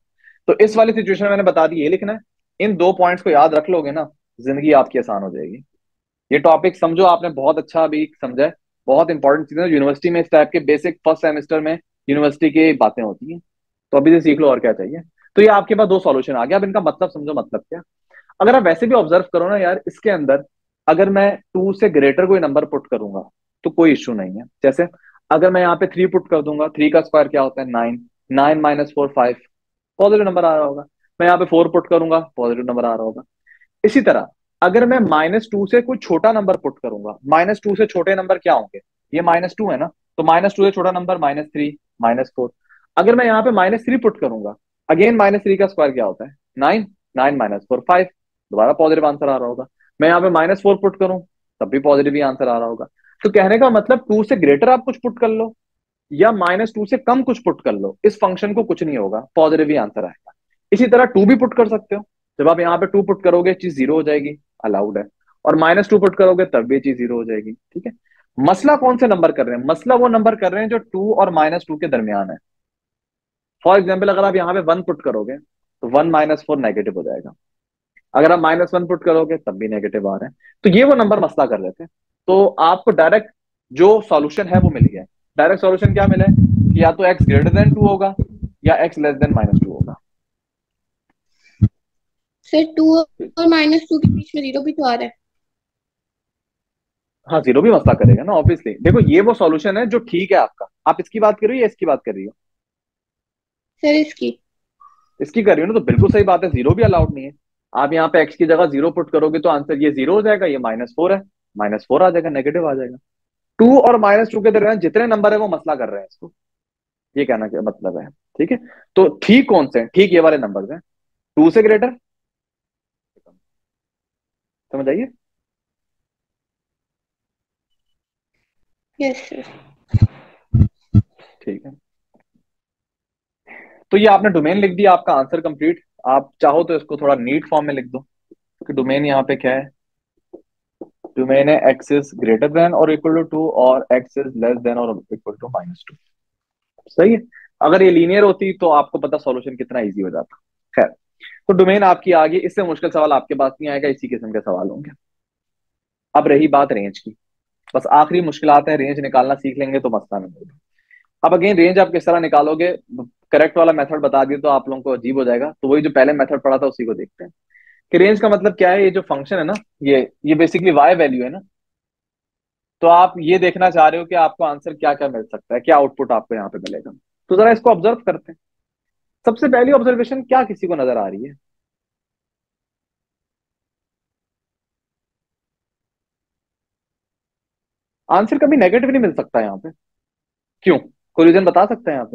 तो इस वाली सिचुएशन में मैंने बता दी ये लिखना है। इन दो पॉइंट्स को याद रख लोगे ना, जिंदगी आपकी आसान हो जाएगी। ये टॉपिक समझो आपने, बहुत अच्छा अभी समझा है। बहुत इंपॉर्टेंट चीज है यूनिवर्सिटी में, इस टाइप के बेसिक फर्स्ट सेमेस्टर में यूनिवर्सिटी की बातें होती हैं, तो अभी से सीख लो और क्या चाहिए। तो ये आपके पास दो सॉल्यूशन आ गया। अब इनका मतलब समझो, मतलब क्या। अगर आप वैसे भी ऑब्जर्व करो ना यार, इसके अंदर अगर मैं 2 से ग्रेटर कोई नंबर पुट करूंगा तो कोई इश्यू नहीं है। जैसे अगर मैं यहाँ पे 3 पुट कर दूंगा, 3 का स्क्वायर क्या होता है 9, 9 माइनस 4 5, पॉजिटिव नंबर आ रहा होगा। मैं यहाँ पे 4 पुट करूंगा, पॉजिटिव नंबर आ रहा होगा। इसी तरह अगर मैं -2 से कोई छोटा नंबर पुट करूंगा, -2 से छोटे नंबर क्या होंगे, ये -2 है ना, तो -2 से छोटा नंबर -3, -4। अगर मैं यहाँ पे -3 पुट करूंगा, अगेन -3 का स्क्वायर क्या होता है 9, 9 माइनस 4 5, दोबारा पॉजिटिव आंसर आ रहा होगा। मैं यहाँ पे -4 पुट करूं, तब भी पॉजिटिव ही आंसर आ रहा होगा। तो कहने का मतलब 2 से ग्रेटर आप कुछ पुट कर लो या -2 से कम कुछ पुट कर लो, इस फंक्शन को कुछ नहीं होगा, पॉजिटिव ही आंसर आएगा। इसी तरह 2 भी पुट कर सकते हो। जब आप यहाँ पे 2 पुट करोगे चीज 0 हो जाएगी, अलाउड है। और -2 पुट करोगे तब भी चीज 0 हो जाएगी, ठीक है। मसला कौन से नंबर कर रहे हैं, मसला वो नंबर कर रहे हैं जो 2 और -2 के दरमियान है। फॉर एग्जाम्पल अगर आप यहाँ पे 1 पुट करोगे तो 1 -4 नेगेटिव हो जाएगा। अगर आप -1 पुट करोगे तब भी नेगेटिव आ रहे हैं। तो ये वो नंबर मसला कर रहे थे। तो आपको डायरेक्ट जो सॉल्यूशन है वो मिल गया है। डायरेक्ट सॉल्यूशन क्या मिला है कि या तो x ग्रेटर देन 2 होगा या x लेस देन -2 होगा। सर 2 और -2 के बीच में 0 भी तो आ रहा है। हाँ, 0 भी मसला करेगा ना ऑब्वियसली। देखो ये वो सॉल्यूशन है जो ठीक है आपका। आप इसकी बात कर रही हो या इसकी बात कर रही हो? सर इसकी। इसकी कर रही हो ना, तो बिल्कुल सही बात है, 0 भी अलाउड नहीं है। आप यहाँ पे x की जगह 0 पुट करोगे तो आंसर ये 0 हो जाएगा, ये -4 है, -4 आ जाएगा, नेगेटिव आ जाएगा। 2 और -2 के दरमियान जितने नंबर है वो मसला कर रहे हैं इसको, ये कहना क्या मतलब है, ठीक है। तो ठीक कौन से हैं, ठीक ये वाले नंबर हैं, 2 से ग्रेटर, समझ आइए। Yes sir. ठीक है, तो ये आपने डोमेन लिख दिया, आपका आंसर कंप्लीट। आप चाहो तो इसको थोड़ा नीट फॉर्म में लिख दो कि डोमेन यहाँ पे क्या है। डोमेन है एक्स इज ग्रेटर देन और इक्वल टू 2 और एक्स इज लेस देन और इक्वल टू -2। सही है। अगर ये लीनियर होती तो आपको पता सॉल्यूशन कितना इजी हो जाता। खैर, तो डोमेन आपकी आ गई, इससे मुश्किल सवाल आपके पास नहीं आएगा, इसी किस्म के सवाल होंगे। अब रही बात रेंज की, बस आखिरी मुश्किलात है, रेंज निकालना सीख लेंगे तो मसला नहीं होगा। अब अगेन रेंज आप किस तरह निकालोगे, करेक्ट वाला मेथड बता दिया तो आप लोगों को अजीब हो जाएगा, तो वही जो पहले मेथड पढ़ा था उसी को देखते हैं कि रेंज का मतलब क्या है। ये जो फंक्शन है ना, ये बेसिकली वाई वैल्यू है ना, तो आप ये देखना चाह रहे हो कि आपको आंसर क्या क्या मिल सकता है, क्या आउटपुट आपको यहाँ पे मिलेगा। तो जरा इसको ऑब्जर्व करते हैं। सबसे पहली ऑब्जर्वेशन क्या किसी को नजर आ रही है? आंसर कभी नेगेटिव नहीं मिल सकता यहाँ पे, क्यों? कोई रीजन बता सकते हैं यहाँ पे?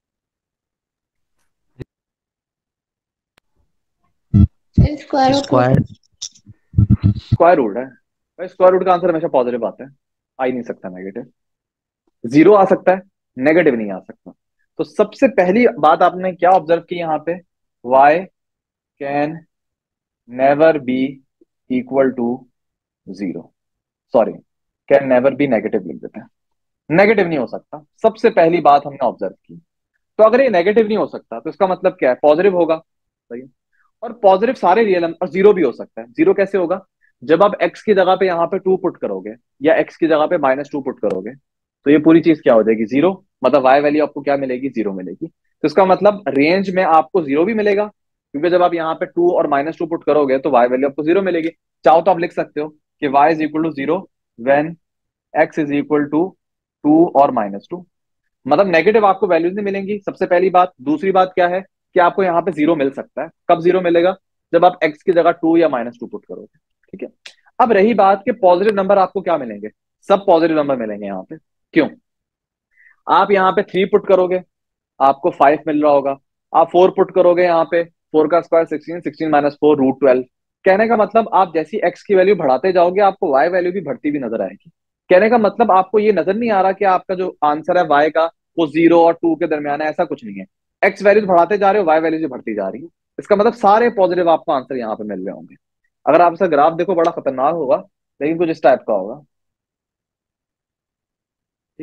Sir square root square square root है भाई, स्क्वायर रूट का आंसर हमेशा पॉजिटिव आता है, आ ही नहीं सकता नेगेटिव। 0 आ सकता है, नेगेटिव नहीं आ सकता। तो सबसे पहली बात आपने क्या ऑब्जर्व की यहाँ पे, y can never be equal to 0, sorry can never be negative लिख देते हैं। नेगेटिव नहीं हो सकता, सबसे पहली बात हमने ऑब्जर्व की। तो अगर ये नेगेटिव नहीं हो सकता तो इसका मतलब क्या है, पॉजिटिव होगा। सही है। और पॉजिटिव सारे रियल और 0 भी हो सकता है। 0 कैसे होगा, जब आप x की जगह पे यहाँ पे 2 पुट करोगे या x की जगह पे -2 पुट करोगे तो ये पूरी चीज क्या हो जाएगी 0, मतलब y वैल्यू आपको क्या मिलेगी 0 मिलेगी। तो इसका मतलब रेंज में आपको 0 भी मिलेगा, क्योंकि जब आप यहाँ पे 2 और -2 पुट करोगे तो y वैल्यू आपको 0 मिलेगी। चाहो तो आप लिख सकते हो कि y is equal to 0 when x is equal to 2 और -2, मतलब नेगेटिव आपको वैल्यूज नहीं मिलेंगी, सबसे पहली बात। दूसरी बात क्या है कि आपको यहाँ पे 0 मिल सकता है। कब 0 मिलेगा, जब आप x की जगह 2 या -2 पुट करोगे, ठीक है। अब रही बात कि पॉजिटिव नंबर आपको क्या मिलेंगे, सब पॉजिटिव नंबर मिलेंगे यहाँ पे। क्यों? आप यहाँ पे 3 पुट करोगे, आपको 5 मिल रहा होगा। आप 4 पुट करोगे, यहाँ पे 4 का स्क्वायर 16, 16 -4 √12। कहने का मतलब आप जैसी x की वैल्यू बढ़ाते जाओगे आपको y वैल्यू भी बढ़ती भी नजर आएगी। कहने का मतलब आपको ये नजर नहीं आ रहा कि आपका जो आंसर है y का वो 0 और 2 के दरमियान है, ऐसा कुछ नहीं है। x वैल्यूज बढ़ाते जा रहे हो, y वैल्यूज भी बढ़ती जा रही है। इसका मतलब सारे पॉजिटिव आपको आंसर यहाँ पे मिल रहे होंगे। अगर आप इसका ग्राफ देखो बड़ा खतरनाक होगा, लेकिन कुछ इस टाइप का होगा, ठीक है।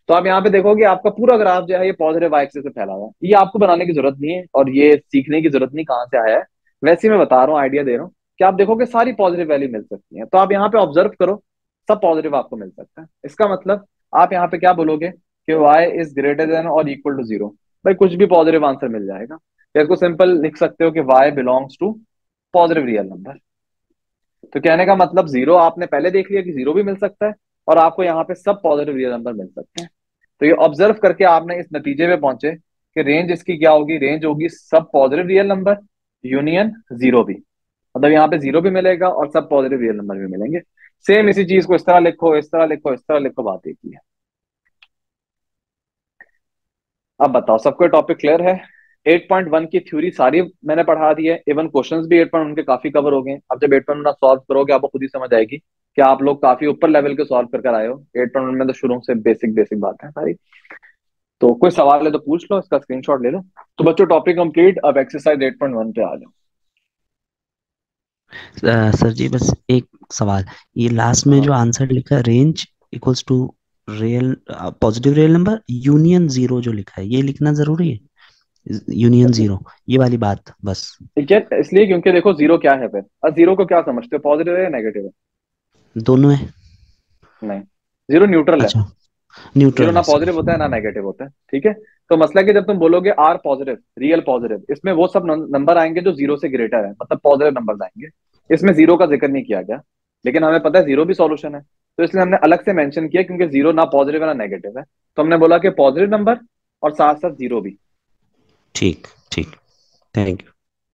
तो आप यहाँ पे देखोगे आपका पूरा ग्राफ जो है ये पॉजिटिव वाई एक्सिस से फैला हुआ है। ये आपको बनाने की जरूरत नहीं है और ये सीखने की जरूरत नहीं कहाँ से आया है, वैसे ही मैं बता रहा हूँ, आइडिया दे रहा हूँ कि आप देखोगे सारी पॉजिटिव वैल्यू मिल सकती है। तो आप यहाँ पे ऑब्जर्व करो, सब पॉजिटिव आपको मिल सकता है। इसका मतलब आप यहाँ पे क्या बोलोगे कि y इज ग्रेटर देन और इक्वल टू जीरो। भाई कुछ भी पॉजिटिव आंसर मिल जाएगा, या इसको सिंपल लिख सकते हो कि y belongs to positive real number. तो कहने का मतलब जीरो आपने पहले देख लिया कि जीरो भी मिल सकता है, और आपको यहाँ पे सब पॉजिटिव रियल नंबर मिल सकते हैं। तो ये ऑब्जर्व करके आपने इस नतीजे पे पहुंचे कि रेंज इसकी क्या होगी, रेंज होगी सब positive real number union zero भी। मतलब यहाँ पे जीरो भी मिलेगा और सब पॉजिटिव रियल नंबर भी मिलेंगे। सेम इसी चीज को इस तरह लिखो, इस तरह लिखो, इस तरह लिखो, बात एक ही है। अब बताओ सबको टॉपिक क्लियर है? 8.1 की थ्योरी सारी मैंने पढ़ा दी है, इवन क्वेश्चंस भी 8.1 के काफी कवर हो गए। अब जब 8.1 सॉल्व करोगे आपको खुद ही समझ आएगी कि आप लोग काफी ऊपर लेवल के सॉल्व कर आए हो। 8.1 में तो शुरू से बेसिक बेसिक बात है सारी। तो कोई सवाल है तो पूछ लो, इसका स्क्रीनशॉट ले लो। तो बच्चों टॉपिक कंप्लीट, अब एक्सरसाइज 8.1 पे आ जाओ। सर जी बस एक सवाल, ये लास्ट में जो आंसर लिखा है range equals to real positive real number union zero जो लिखा है, ये लिखना जरूरी है? यूनियन जीरो ये वाली बात बस। ठीक है, इसलिए क्योंकि देखो जीरो क्या है फिर, और जीरो को क्या समझते हो, पॉजिटिव है या नेगेटिव है? दोनों है। नहीं, जीरो न्यूट्रल है। अच्छा, जीरो न्यूट्रल ना है पॉजिटिव सर। होता है ना नेगेटिव होता है, ठीक है। तो मसला है कि जब तुम बोलोगे आर पॉजिटिव, रियल पॉजिटिव, इसमें वो सब नंबर आएंगे जो जीरो से ग्रेटर है, मतलब पॉजिटिव नंबर आएंगे। इसमें जीरो का जिक्र नहीं किया गया, लेकिन हमें पता है जीरो भी सॉल्यूशन है, तो इसलिए हमने अलग से मेंशन किया, क्योंकि जीरो ना पॉजिटिव है ना नेगेटिव है। तो हमने बोला कि पॉजिटिव नंबर और साथ साथ जीरो भी। ठीक ठीक, थैंक यू।